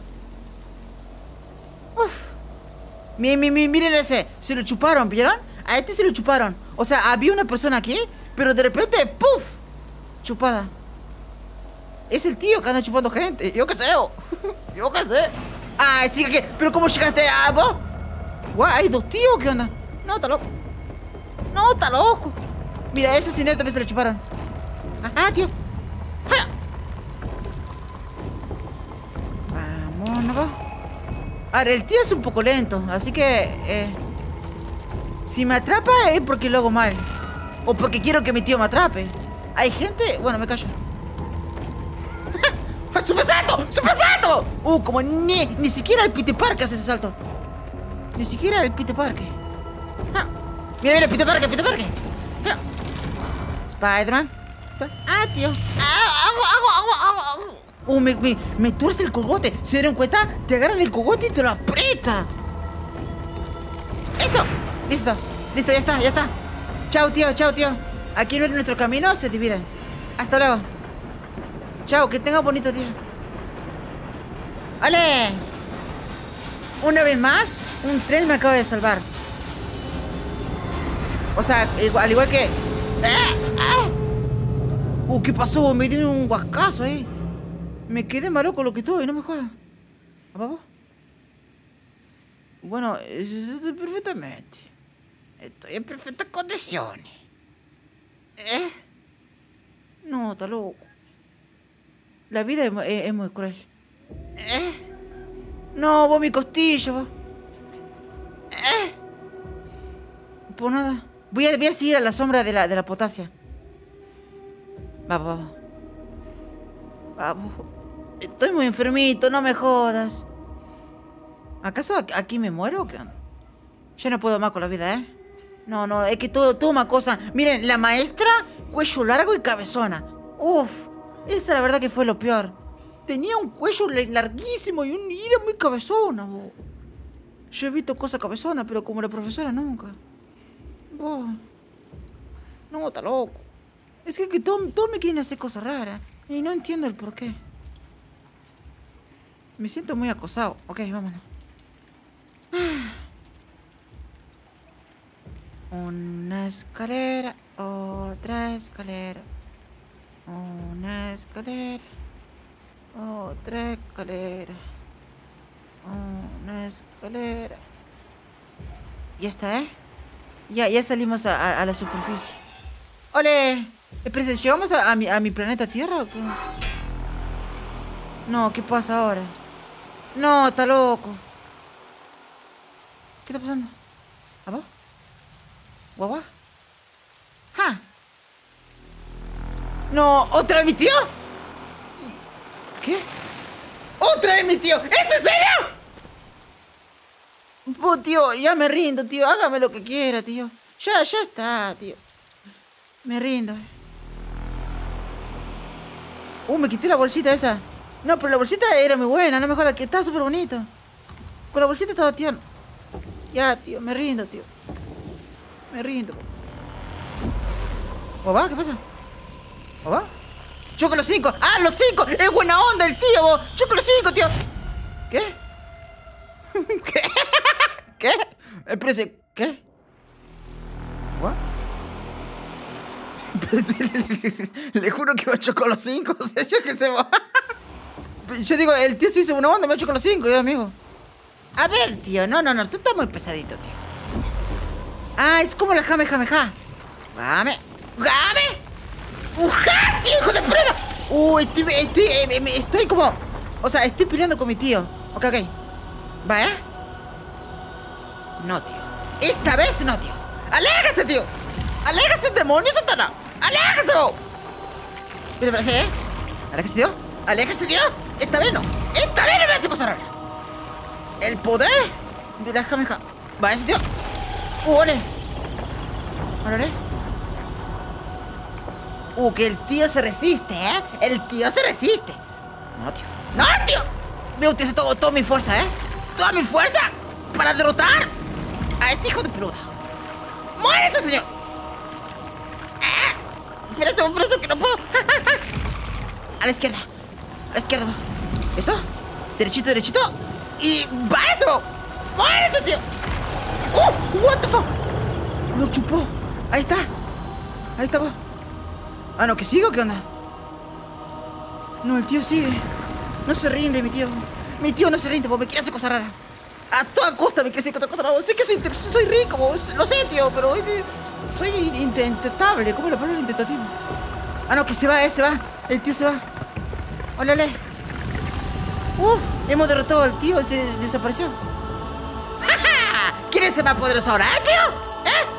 Uf. Mi, mi, mi, miren ese. Se lo chuparon, ¿vieron? A este se lo chuparon. O sea, había una persona aquí, pero de repente, ¡puf! Chupada. Es el tío que anda chupando gente. Yo qué sé. Yo qué sé. Ah, sí que. ¿Pero cómo llegaste a vos? Guau, ¿hay dos tíos? ¿Qué onda? No, está loco. No, está loco. Mira, ese cine también se le chuparon. Ajá, tío. ¡Ja! Vámonos. Ahora, el tío es un poco lento, así que... Eh, si me atrapa es porque lo hago mal. O porque quiero que mi tío me atrape. Hay gente... Bueno, me callo. ¡Super salto! ¡Super salto! Uh, como ni, ni siquiera el Peter Parker hace ese salto. Ni siquiera el Peter Parker. Ah, mira, mira, Peter Parker, Peter Parker. Ah. Spider-Man. Ah, tío. Ah, agua, agua, agua, agua. Uh, me, me, me tuerce el cogote. ¿Se dieron cuenta? Te agarran el cogote y te lo aprieta. ¡Eso! Listo, listo, ya está, ya está. Chao, tío, chao, tío. Aquí nuestros caminos se dividen. Hasta luego. Chao, que tenga bonito día. ¡Ale! Una vez más, un tren me acaba de salvar. O sea, al igual que... Uh, ¿qué pasó? Me dio un guascazo ahí. Me quedé malo con lo que estoy, no me jodas. ¿Vamos? Bueno, estoy perfectamente. Estoy en perfectas condiciones. ¿Eh? No, está loco. La vida es, es, es muy cruel. ¿Eh? No, vos mi costilla, vos. ¿Eh? Pues nada. Voy a, voy a seguir a la sombra de la, de la potasia. Vamos, vamos. Vamos. Estoy muy enfermito, no me jodas. ¿Acaso aquí me muero o qué onda? Ya no puedo más con la vida, ¿eh? No, no, es que todo, toma cosa. Miren, la maestra, cuello largo y cabezona. Uf, esa la verdad que fue lo peor. Tenía un cuello larguísimo y, un, y era muy cabezona. Bo. Yo he visto cosas cabezonas, pero como la profesora nunca. Bo. No, está loco. Es que, que todos todo me quieren hacer cosas raras. Y no entiendo el por qué. Me siento muy acosado. Ok, vámonos. Una escalera, otra escalera. Una escalera, otra escalera. Una escalera. Ya está, ¿eh? Ya, ya salimos a, a, a la superficie. ¡Ole! Espérense, ¿llegamos a, a, mi, a mi planeta Tierra o qué? No, ¿qué pasa ahora? No, está loco. ¿Qué está pasando? ¿Abajo? ¿Guagua? ¡Ja! No, ¿otra vez mi tío? ¿Qué? ¡Otra vez mi tío! ¿Es en serio? Oh, tío, ya me rindo, tío. Hágame lo que quiera, tío. Ya, ya está, tío. Me rindo. Uh, me quité la bolsita esa. No, pero la bolsita era muy buena. No me jodas, que estaba súper bonito. Con la bolsita estaba tierno. Ya, tío, me rindo, tío. Me rindo. ¿Boba? ¿Qué pasa? ¿Boba? ¡Choco los cinco! ¡Ah, los cinco! ¡Es buena onda el tío, vos! ¡Choco los cinco, tío! ¿Qué? ¿Qué? ¿Qué? Espérese, ¿qué? ¿What? Le juro que va a chocar los cinco. O sea, yo que sé, vos. Yo digo, el tío se hizo una onda, me ha chocado los cinco, yo, amigo. A ver, tío, no, no, no, tú estás muy pesadito, tío. Ah, es como la Jame Jame Ja. Game. ¡Game! ¡Uja, tío, hijo de prueba! Uh, estoy, estoy, estoy, estoy como... O sea, estoy peleando con mi tío. Ok, ok. Va, ¿eh? No, tío. Esta vez no, tío. ¡Aléjese, tío! ¡Aléjese, demonio, Satana! ¡Aléjese, vos! ¿Qué te parece, eh? ¡Aléjese, tío! ¡Aléjese, tío! Esta vez no. Esta vez no me hace cosa rara. El poder de la jameja. Va, ese tío. Uh, ole. Órale. Uh, que el tío se resiste, ¿eh? El tío se resiste. No, tío. ¡No, tío! Voy a utilizar todo, toda mi fuerza, ¿eh? Toda mi fuerza para derrotar a este hijo de peluda. ¡Muérese, señor! ¡Ah! Espérate, por eso que no puedo. A la izquierda. A la izquierda. ¿Eso? Derechito, derechito. Y va eso. ¡Muérese, tío! ¡Oh! ¡What the fuck! Lo chupó. Ahí está. Ahí está, va. Ah, no, ¿que sigue o qué onda? No, el tío sigue. No se rinde, mi tío. Mi tío no se rinde, porque me quiere hacer cosas raras. A toda costa me quiere hacer cosas raras. Sé que soy, soy rico, vos. Lo sé, tío, pero soy intentable. ¿Cómo es la palabra intentativo? Ah, no, que se va, eh, se va. El tío se va. Ole, ole. Uf, hemos derrotado al tío, se desapareció. ¡Ja, ja! ¿Quién es el más poderoso ahora, eh, tío?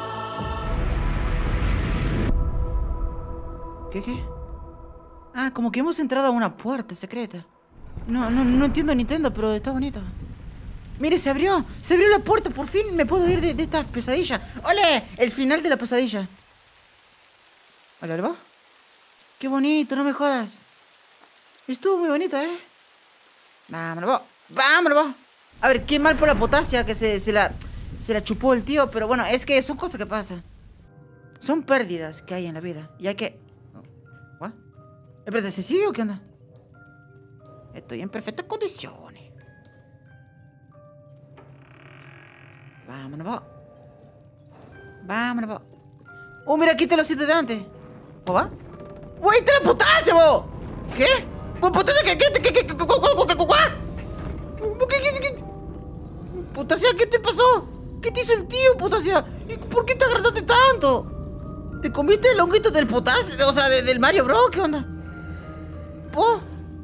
¿Qué, qué? Ah, como que hemos entrado a una puerta secreta. No, no, no entiendo Nintendo, pero está bonito. Mire, se abrió. Se abrió la puerta. Por fin me puedo ir de, de esta pesadilla. ¡Ole! El final de la pesadilla. ¿Hola, Alba? Qué bonito, no me jodas. Estuvo muy bonito, ¿eh? Vámonos, vos. Vámonos, vos. A ver, qué mal por la potasia que se, se la... Se la chupó el tío, pero bueno, es que son cosas que pasan. Son pérdidas que hay en la vida. Y hay que... ¿What? Espérate, ¿se sigue o qué onda? Estoy en perfectas condiciones. Vámonos, va. Vámonos, va. Oh, mira, aquí te lo siento de antes. ¿O va? ¡Güey, te la potasia, vos! ¿Qué? ¿Vos potasia qué? ¿Qué? ¿Qué? ¿Qué? ¿Qué? ¿Qué? ¿Qué? ¿Qué? ¿Potasia qué te pasó? ¿Qué te hizo el tío, potasia? ¿Por qué te agradaste tanto? ¿Te comiste el honguito del potasio? O sea, de, del Mario Bros. ¿Qué onda? ¿Oh?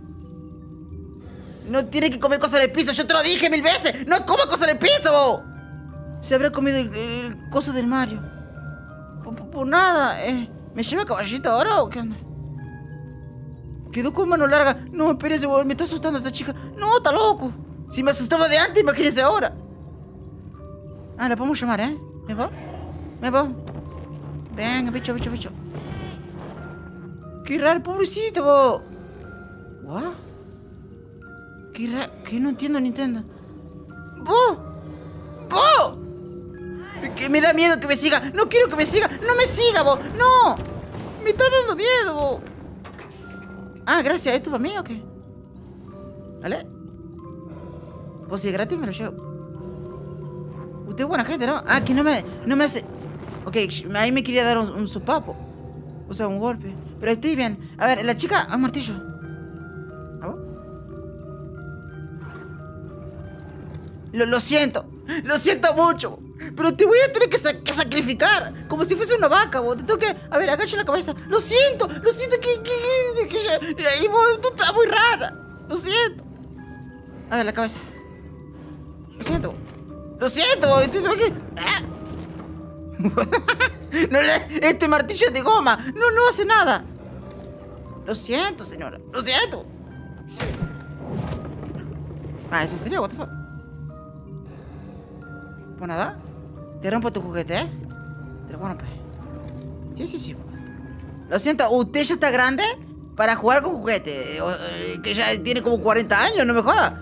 No tiene que comer cosas del piso. Yo te lo dije mil veces. No coma cosas del piso, vos. Se habrá comido el, el coso del Mario. Por, por, por nada. Eh, ¿Me lleva caballito ahora o qué onda? Quedó con mano larga. No, espérese, vos. Me está asustando esta chica. No, está loco. Si me asustaba de antes, imagínese ahora. Ah, la podemos llamar, ¿eh? ¿Me va? ¿Me va? Venga, bicho, bicho, bicho. Qué raro, pobrecito, vos. ¿What? Qué raro. Que no entiendo Nintendo. ¡Vos! ¡Vos! Que me da miedo que me siga. No quiero que me siga. No me siga, vos. No. Me está dando miedo, vos. Ah, gracias. ¿Esto para mí o qué? ¿Vale? Vos si es gratis me lo llevo. Usted es buena gente, ¿no? Ah, que no me, no me hace... Ok, ahí me quería dar un, un sopapo. O sea, un golpe. Pero estoy bien. A ver, la chica... Ah, un martillo. ¿A vos? Lo, lo siento. Lo siento mucho. Pero te voy a tener que, sa que sacrificar. Como si fuese una vaca, vos. Te tengo que... A ver, agacha la cabeza. Lo siento. Lo siento que... que, que, que, que ahí vos, tú estás muy rara. Lo siento. A ver, la cabeza. Lo siento. Lo siento. ¿Qué? ¿Ah? No le... Este martillo es de goma. No, no hace nada. Lo siento, señora. Lo siento. Ah, ¿es en serio? What the fuck? Pues nada. Te rompo tu juguete, ¿eh? Te lo voy a romper. Sí, sí, sí. Lo siento, usted ya está grande para jugar con juguete. Que ya tiene como cuarenta años, no me joda.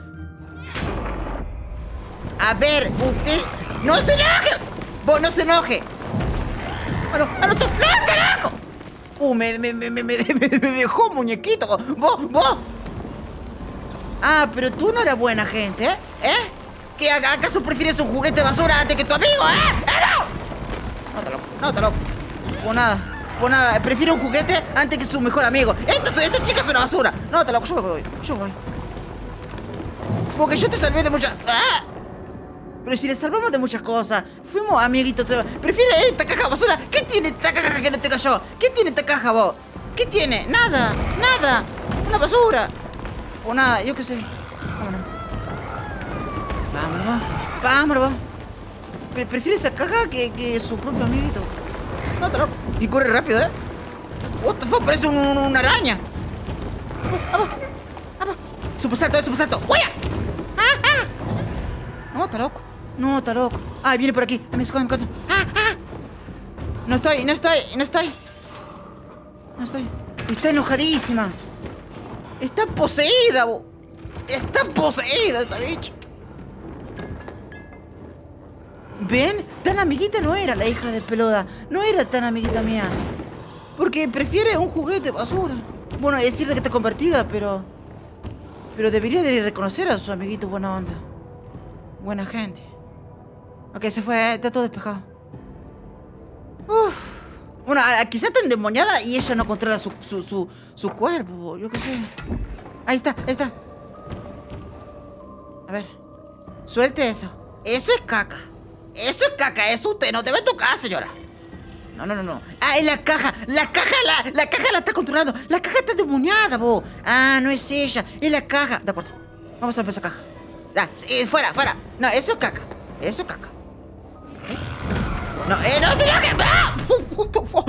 A ver, usted... ¡No se enoje! Vos no se enoje. ¡Ah, no! ¡Ah, no! ¡No, te loco! Uh, me, me, me, me, me, me dejó muñequito. Vos, vos. Ah, pero tú no eres buena gente, ¿eh? ¿Eh? ¿Que acaso prefieres un juguete basura antes que tu amigo, eh? ¡Eh, no! No, está loco. No, está loco. Por nada. Por nada. Prefiero un juguete antes que su mejor amigo. Esta, esta chica es una basura. No, está loco. Yo me voy. Yo me voy. Porque yo te salvé de muchas... ¡Ah! Pero si le salvamos de muchas cosas. Fuimos amiguitos. ¿Prefiere esta caja basura? ¿Qué tiene esta caja que no te cayó? ¿Qué tiene esta caja, vos? ¿Qué tiene? Nada. Nada. Una basura. O nada. Yo qué sé. Vámonos. Vámonos. Vámonos. Pre prefiere esa caja que, que su propio amiguito. No, está loco. Y corre rápido, ¿eh? What the fuck, parece un, un, una araña. Oh, vamos, vamos. Super salto, super salto. ¡Huya! ¡Ah, ah! No, está loco. No, está loco. Ah, viene por aquí. Me escondo, me escondo. ¡Ah, ah! No estoy, no estoy, no estoy. No estoy. Está enojadísima. Está poseída, bo. Está poseída esta bicha. ¿Ven? Tan amiguita no era la hija de Peluda. No era tan amiguita mía. Porque prefiere un juguete basura. Bueno, es cierto que está convertida, pero... Pero debería de reconocer a su amiguito buena onda. Buena gente. Ok, se fue, ¿eh? Está todo despejado. Uff. Bueno, quizá está endemoniada y ella no controla su, su, su, su cuerpo. Yo qué sé. Ahí está, ahí está. A ver. Suelte eso. Eso es caca. Eso es caca, eso usted no debe tocar, señora. No, no, no, no. Ah, es la caja. La caja, la, la caja la está controlando. La caja está endemoniada, bo. Ah, no es ella. Es la caja. De acuerdo. Vamos a ver esa caja. Ah, sí, fuera, fuera. No, eso es caca. Eso es caca. ¿Sí? No, eh, no, señor, que... ¡Ah! What the fuck?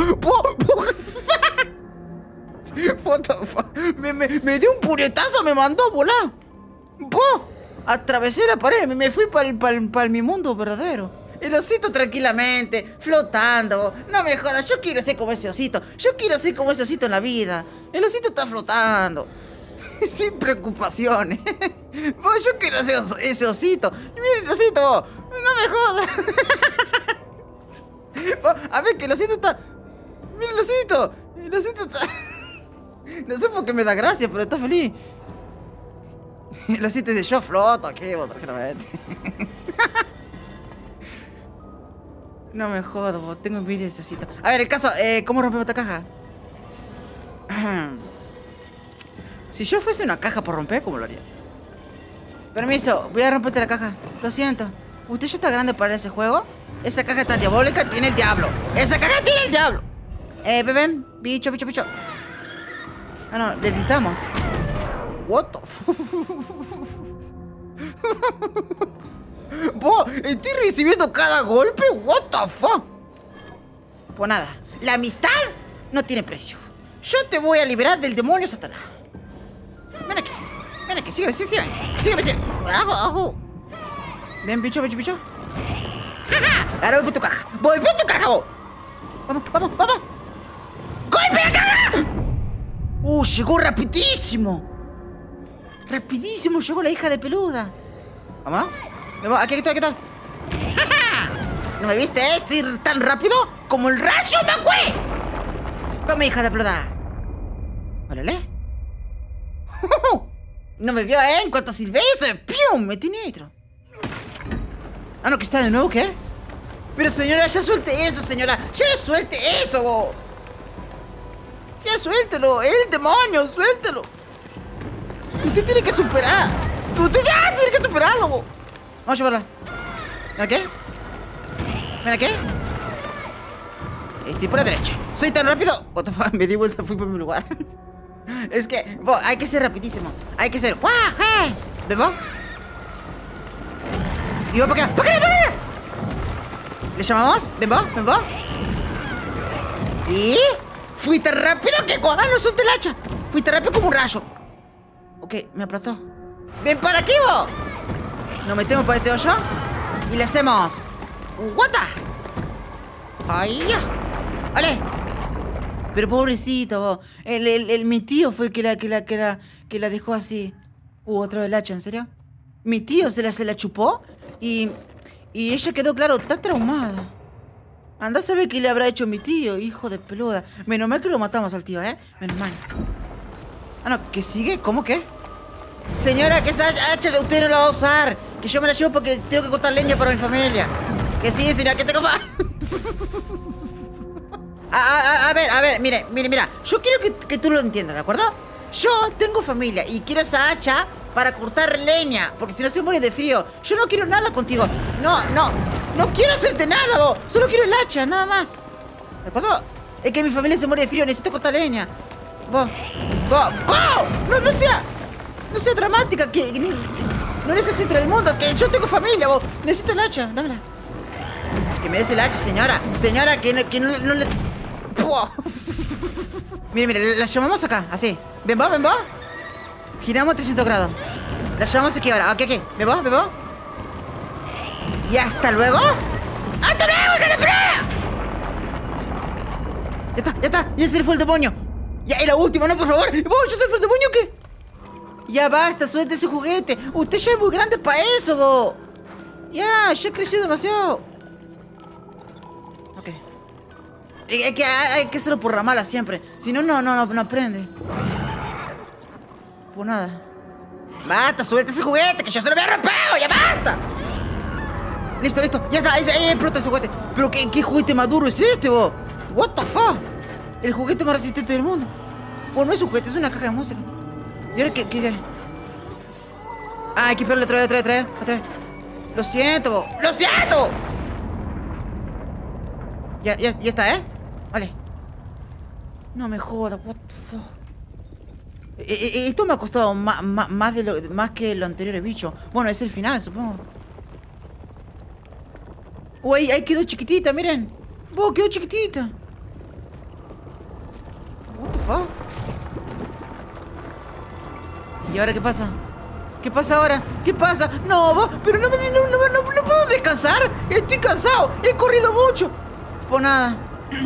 What the fuck? Me, me, me dio un puñetazo, me mandó a volar. ¡Bo! Atravesé la pared, me fui para pa, pa mi mundo verdadero. El osito tranquilamente, flotando. No me jodas, yo quiero ser como ese osito. Yo quiero ser como ese osito en la vida. El osito está flotando. Sin preocupaciones. Vos, yo quiero ser ese osito. Miren el osito, no me jodas. Vos, a ver, que el osito está... Miren el osito. El osito está... No sé por qué me da gracia, pero está feliz. El osito dice, yo floto aquí, tranquilamente. No me jodo, tengo envidia de ese osito. A ver, el caso, eh, ¿cómo rompemos esta caja? Si yo fuese una caja por romper, ¿cómo lo haría? Permiso, voy a romperte la caja. Lo siento. ¿Usted ya está grande para ese juego? Esa caja está diabólica, tiene el diablo. ¡Esa caja tiene el diablo! Eh, bebé, bicho, bicho, bicho. Ah, no, le gritamos. What the fuck? Bo, estoy recibiendo cada golpe. What the fuck? Pues nada, la amistad no tiene precio. Yo te voy a liberar del demonio Satanás. Ven aquí, ven aquí, sígueme, sígueme, sígueme, sígueme. Ajo, ajo. Ven, bicho, bicho, bicho. Ahora voy por tu caja. Voy por tu caja, vos. Vamos, vamos, vamos. ¡Golpe la caja! Uh, llegó rapidísimo. Rapidísimo llegó la hija de Peluda. ¿Vamos? ¿Vamos? Aquí estoy, aquí estoy. ¿No me viste ir tan rápido como el rayo McQueen? Toma, hija de Peluda. Órale. No me vio, ¿eh? En cuanto silbé eso, ¡pium! Metí nitro. Ah, no, que está de nuevo, ¿qué? Pero señora, ya suelte eso, señora. Ya suelte eso, bo. Ya suéltelo, es el demonio, suéltelo. Usted tiene que superar. Usted ya tiene que superarlo, bo. Vamos a llevarla. ¿Ven aquí? ¿Ven aquí? Estoy por la derecha. Soy tan rápido. What the fuck, me di vuelta, fui por mi lugar. Es que, bo, hay que ser rapidísimo. Hay que ser. ¡Guau! ¡Eh! ¿Ven, bo? Y va para acá. ¡Para acá, para acá! ¿Le llamamos? ¿Ven, bo? ¿Ven, bo? ¿Y? Fui tan rápido que... ¡Ah, no solté el hacha! Fui tan rápido como un rayo. Ok, me aplastó. ¡Ven para aquí, bo! Nos metemos por este hoyo y le hacemos... ¡Guata! ¡Ay, ya! ¡Vale! Pero pobrecito, bo. El, el, el, mi tío fue que la, que la, que la, que la dejó así. Uh, otra vez el hacha, ¿en serio? Mi tío se la, se la chupó y... Y ella quedó, claro, está traumada. Andá a saber qué le habrá hecho mi tío, hijo de Peluda. Menos mal que lo matamos al tío, ¿eh? Menos mal. Ah, no, ¿qué sigue? ¿Cómo qué? Señora, que esa hacha usted no la va a usar. Que yo me la llevo porque tengo que cortar leña para mi familia. Que sí, señora, que tengo fa... a, a, a ver, a ver, mire, mire, mira. Yo quiero que, que tú lo entiendas, ¿de acuerdo? Yo tengo familia y quiero esa hacha para cortar leña, porque si no se muere de frío. Yo no quiero nada contigo. No, no, no quiero hacerte nada, vos. Solo quiero el hacha, nada más. ¿De acuerdo? Es que mi familia se muere de frío, necesito cortar leña. Vos, vos, vos. No, no sea, no sea dramática, que, que no necesito el mundo, que yo tengo familia, vos. Necesito el hacha, dámela. Que me des el hacha, señora. Señora, que no, que no, no le... ¡Puah! Mire, mire, la llamamos acá, así. ¿Ven vos, ven vos? Giramos trescientos grados. La llamamos aquí ahora. Ok, ok. ¿Ven vos, ven vos? Y hasta luego. ¡Hasta luego, hija de frea! Ya está, ya está. Ya se le fue el demonio. Ya, y la última, no, por favor. ¿Vos, yo se le fue el demonio o qué? Ya basta, suelte ese juguete. Usted ya es muy grande para eso, vos. Ya, ya creció demasiado. Ok. Hay que, hay que hacerlo por la mala siempre. Si no, no, no, no, no aprende. Por nada. Basta, suelta ese juguete, que yo se lo había rompido. Ya basta. Listo, listo. Ya está, ahí, ahí explota ese juguete. Pero ¿qué, qué juguete más duro es este, vos? What the fuck? El juguete más resistente del mundo. Bueno, no es un juguete, es una caja de música. ¿Y ahora qué? ¿Qué? qué? Ah, hay que pegarle otra vez, otra vez, otra vez, otra vez. Lo siento, vos. ¡Lo siento! Ya, ya, ya está, ¿eh? Vale. No me jodas, what the fuck. E, e, esto me ha costado ma, ma, más, de lo, más que lo anterior, bicho. Bueno, es el final, supongo. Uy, ahí quedó chiquitita, miren. Vos, quedó chiquitita. What the fuck. ¿Y ahora qué pasa? ¿Qué pasa ahora? ¿Qué pasa? No, vos, pero no me no, no, no, no puedo descansar. Estoy cansado. He corrido mucho. Por nada.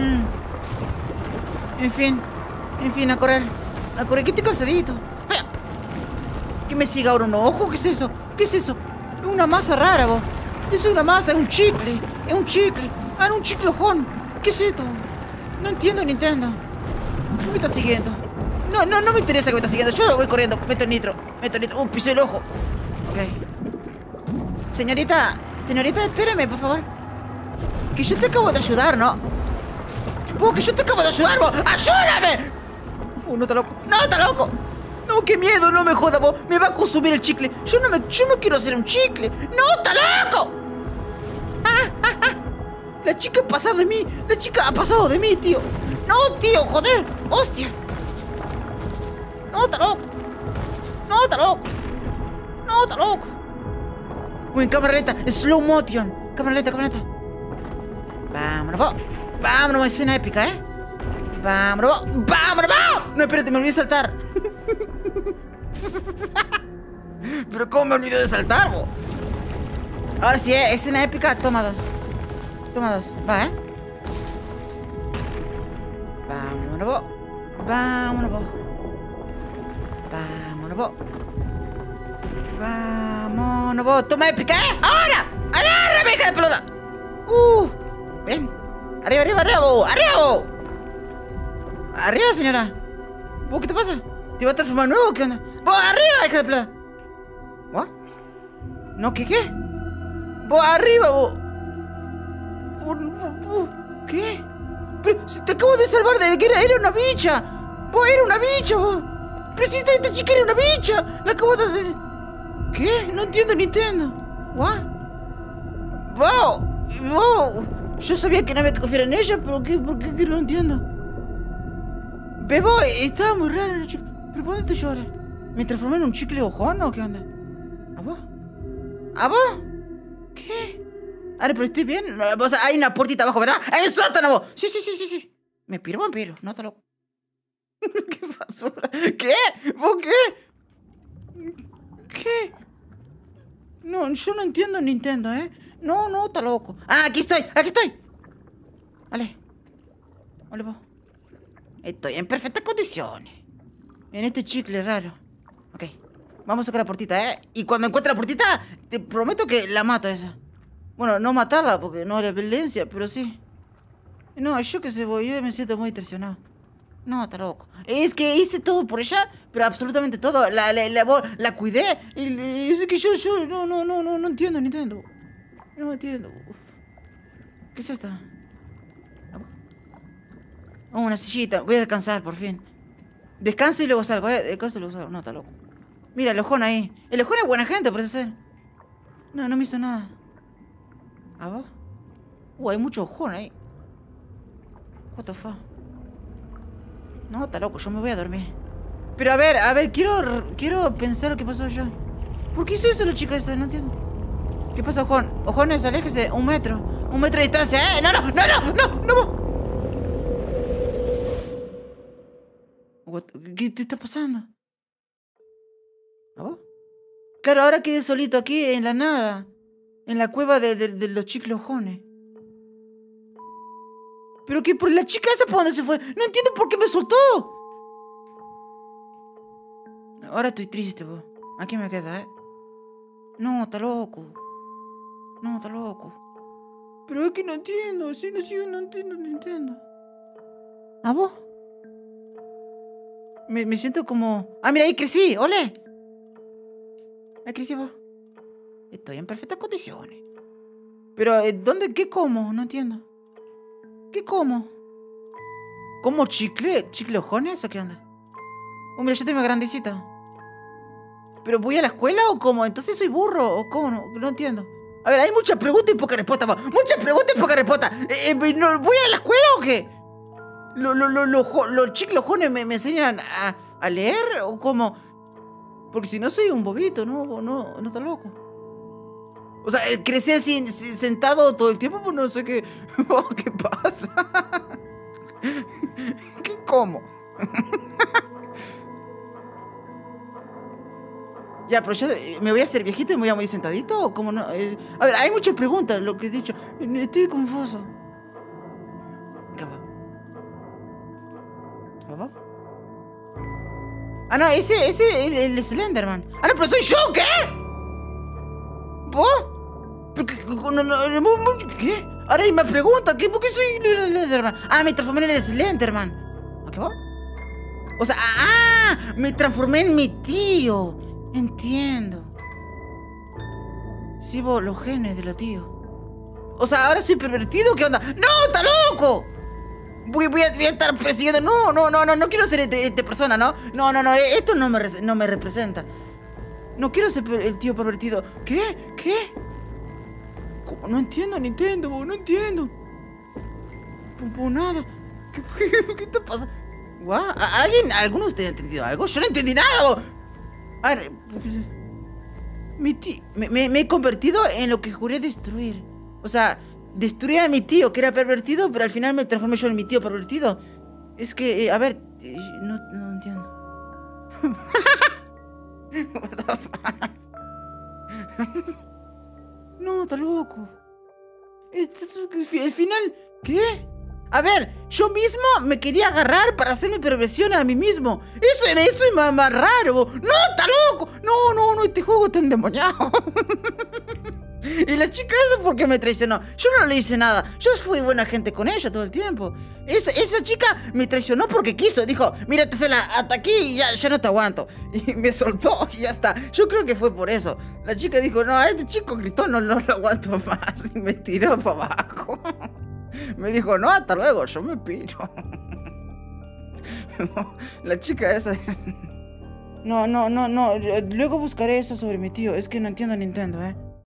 En fin. En fin, a correr. A correr, que estoy cansadito. ¿Qué me sigue ahora un ojo? ¿Qué es eso? ¿Qué es eso? Es una masa rara, vos. Es una masa, es un chicle. Es un chicle. Ah, no, un chiclojón. ¿Qué es esto? No entiendo, Nintendo. ¿Qué me está siguiendo? No, no, no me interesa que me está siguiendo. Yo voy corriendo. Meto el nitro. Meto el nitro. Uh, pisé el ojo. Ok. Señorita, señorita, espéreme, por favor. Que yo te acabo de ayudar, ¿no? Vos, que yo te acabo de ayudar, vos. ¡Ayúdame! Uh, no está loco. No, está loco. No, qué miedo, no me joda, vos. Me va a consumir el chicle. Yo no me, yo no quiero hacer un chicle. ¡No, está loco! Ah, ah, ah. La chica ha pasado de mí. La chica ha pasado de mí, tío. No, tío, joder. Hostia. No, está loco. No, está loco. No, está loco. Uy, en cámara lenta. Slow motion. Cámara lenta, cámara lenta. Vámonos, vos. Vámonos, escena épica, ¿eh? Vámonos, vos. Vámonos, vos. No, espérate, me olvidé de saltar. Pero ¿cómo me olvidé de saltar, vos? Ahora sí, ¿eh? Escena épica, toma dos. Toma dos, va, ¿eh? Vámonos, vos. Vámonos, vos. Vámonos, vos. Vámonos, vos. Toma épica, ¿eh? ¡Ahora! ¡Agárrame, hija de pelota! ¡Uh! Ven. Arriba, arriba, arriba, vos. ¡Arriba, vos! ¡Arriba, señora! ¿Vos qué te pasa? ¿Te va a transformar nuevo o qué onda? ¡Vos, arriba, hija de pelota! ¿Vos? ¿No, qué, qué? ¡Vos, arriba, vos! ¿Qué? Pero si te acabo de salvar de que era, era una bicha. Vos, era una bicha, vos. Pero si esta, esta chica era una bicha. La acabo de... ¿Qué? No entiendo, Nintendo. ¿What? Vos, vos. Yo sabía que no había que confiar en ella, pero ¿qué? ¿Por qué? ¿Qué? No entiendo. Bebo, estaba muy rara la chica. ¿Pero por dónde te llora? ¿Me transformé en un chicle ojón o qué onda? ¿A vos? ¿A vos? ¿Qué? Ahora, pero estoy bien. O sea, hay una puertita abajo, ¿verdad? ¡Hay un sótano, vos! Sí, sí, sí, sí, sí. Me piro, vampiro. No, está loco. ¿Qué pasó? ¿Qué? ¿Vos qué? ¿Qué? No, yo no entiendo Nintendo, ¿eh? No, no, está loco. Ah, aquí estoy, aquí estoy. Vale. Vale, vos. Estoy en perfectas condiciones. En este chicle raro. Ok. Vamos a sacar la puertita, ¿eh? Y cuando encuentre la puertita, te prometo que la mato a esa. Bueno, no matarla porque no es violencia, pero sí. No, yo que sé, voy, yo me siento muy traicionado. No, está loco. Es que hice todo por ella, pero absolutamente todo. La, la, la, la cuidé. Y, y es que yo, yo, no, no, no, no, no entiendo, Nintendo. No entiendo. ¿Qué es esto? Oh, una sillita. Voy a descansar, por fin. Descanso y luego salgo, eh. Descanso y luego salgo. No, está loco. Mira, el ojón ahí. El ojón es buena gente, por eso ser. No, no me hizo nada. ¿A vos? Uh, hay mucho ojón ahí. What the fuck. No, está loco, yo me voy a dormir. Pero a ver, a ver, quiero quiero pensar lo que pasó allá. ¿Por qué hizo eso la chica esa? No entiendo. ¿Qué pasa, Juan? Ojones, aléjese. Un metro. Un metro de distancia, ¿eh? No, no, no, no, no, no. What? ¿Qué te está pasando? ¿Ah? Claro, ahora quedé solito aquí en la nada. En la cueva de, de, de los chiclojones. ¿Pero qué? ¿Por la chica esa por dónde se fue? No entiendo por qué me soltó. Ahora estoy triste, vos. Aquí me queda, ¿eh? No, está loco. No, está loco. Pero es que no entiendo. Sí, no, sí, no entiendo, no entiendo. ¿A vos? Me, me siento como... Ah, mira, ahí crecí. ¡Ole! Ahí crecí, vos. Estoy en perfectas condiciones. Pero, ¿dónde? ¿Qué como? No entiendo. ¿Qué como? ¿Como chicle? ¿Chicleojones o qué onda? Oh, mira, yo estoy más grandecito. ¿Pero voy a la escuela o cómo? ¿Entonces soy burro o cómo? No, no entiendo. A ver, hay muchas preguntas y poca respuesta. Muchas preguntas y poca respuesta. Eh, eh, ¿no, ¿Voy a la escuela o qué? ¿Los lo, lo, lo, lo chiclojones me, me enseñan a, a leer o cómo? Porque si no soy un bobito, ¿no? No, no está loco. O sea, crecí así sentado todo el tiempo, pues no sé qué... Oh, ¿qué pasa? ¿Qué como? Ya, pero ya me voy a hacer viejito y me voy a morir sentadito o cómo no. Eh, a ver, hay muchas preguntas, lo que he dicho. Estoy confuso. ¿Qué va? ¿Qué va? Ah, no, ese, ese, el, el Slenderman. Ah, no, pero soy yo, ¿qué? ¿Vos? ¿Pero qué? No, no, no, ¿qué? Ahora hay más preguntas, ¿qué? ¿Por qué soy el Slenderman? Ah, me transformé en el Slenderman. ¿Qué va? O sea, ah, me transformé en mi tío. Entiendo. Sigo los genes de los tíos. O sea, ahora soy pervertido, ¿qué onda? ¡No, está loco! Voy, voy, a, voy a estar persiguiendo. No, no, no, no, no quiero ser esta este persona, ¿no? No, no, no, esto no me, no me representa. No quiero ser el tío pervertido. ¿Qué? ¿Qué? ¿Cómo? No entiendo, Nintendo, no entiendo. No, nada. ¿Qué, qué, qué te pasa? ¿What? ¿Alguien, ¿Alguno de ustedes ha entendido algo? Yo no entendí nada, bo. A ver, mi tío, me, me, me he convertido en lo que juré destruir. O sea, destruí a mi tío, que era pervertido, pero al final me transformé yo en mi tío pervertido. Es que, eh, a ver, eh, no, no entiendo. What the fuck? No, está loco. Esto es el final. ¿Qué? A ver, yo mismo me quería agarrar para hacer mi perversión a mí mismo. Eso, eso es más, más raro. No, está loco. No, no, no, este juego está endemoniado. Y la chica esa, ¿por qué me traicionó? Yo no le hice nada. Yo fui buena gente con ella todo el tiempo. Esa, esa chica me traicionó porque quiso. Dijo, míratesela hasta aquí y ya, ya no te aguanto. Y me soltó y ya está. Yo creo que fue por eso. La chica dijo, no, este chico gritó, no, no lo aguanto más. Y me tiró para abajo. Me dijo, no, hasta luego, yo me piro. La chica esa... No, no, no, no. Luego buscaré eso sobre mi tío. Es que no entiendo Nintendo, ¿eh?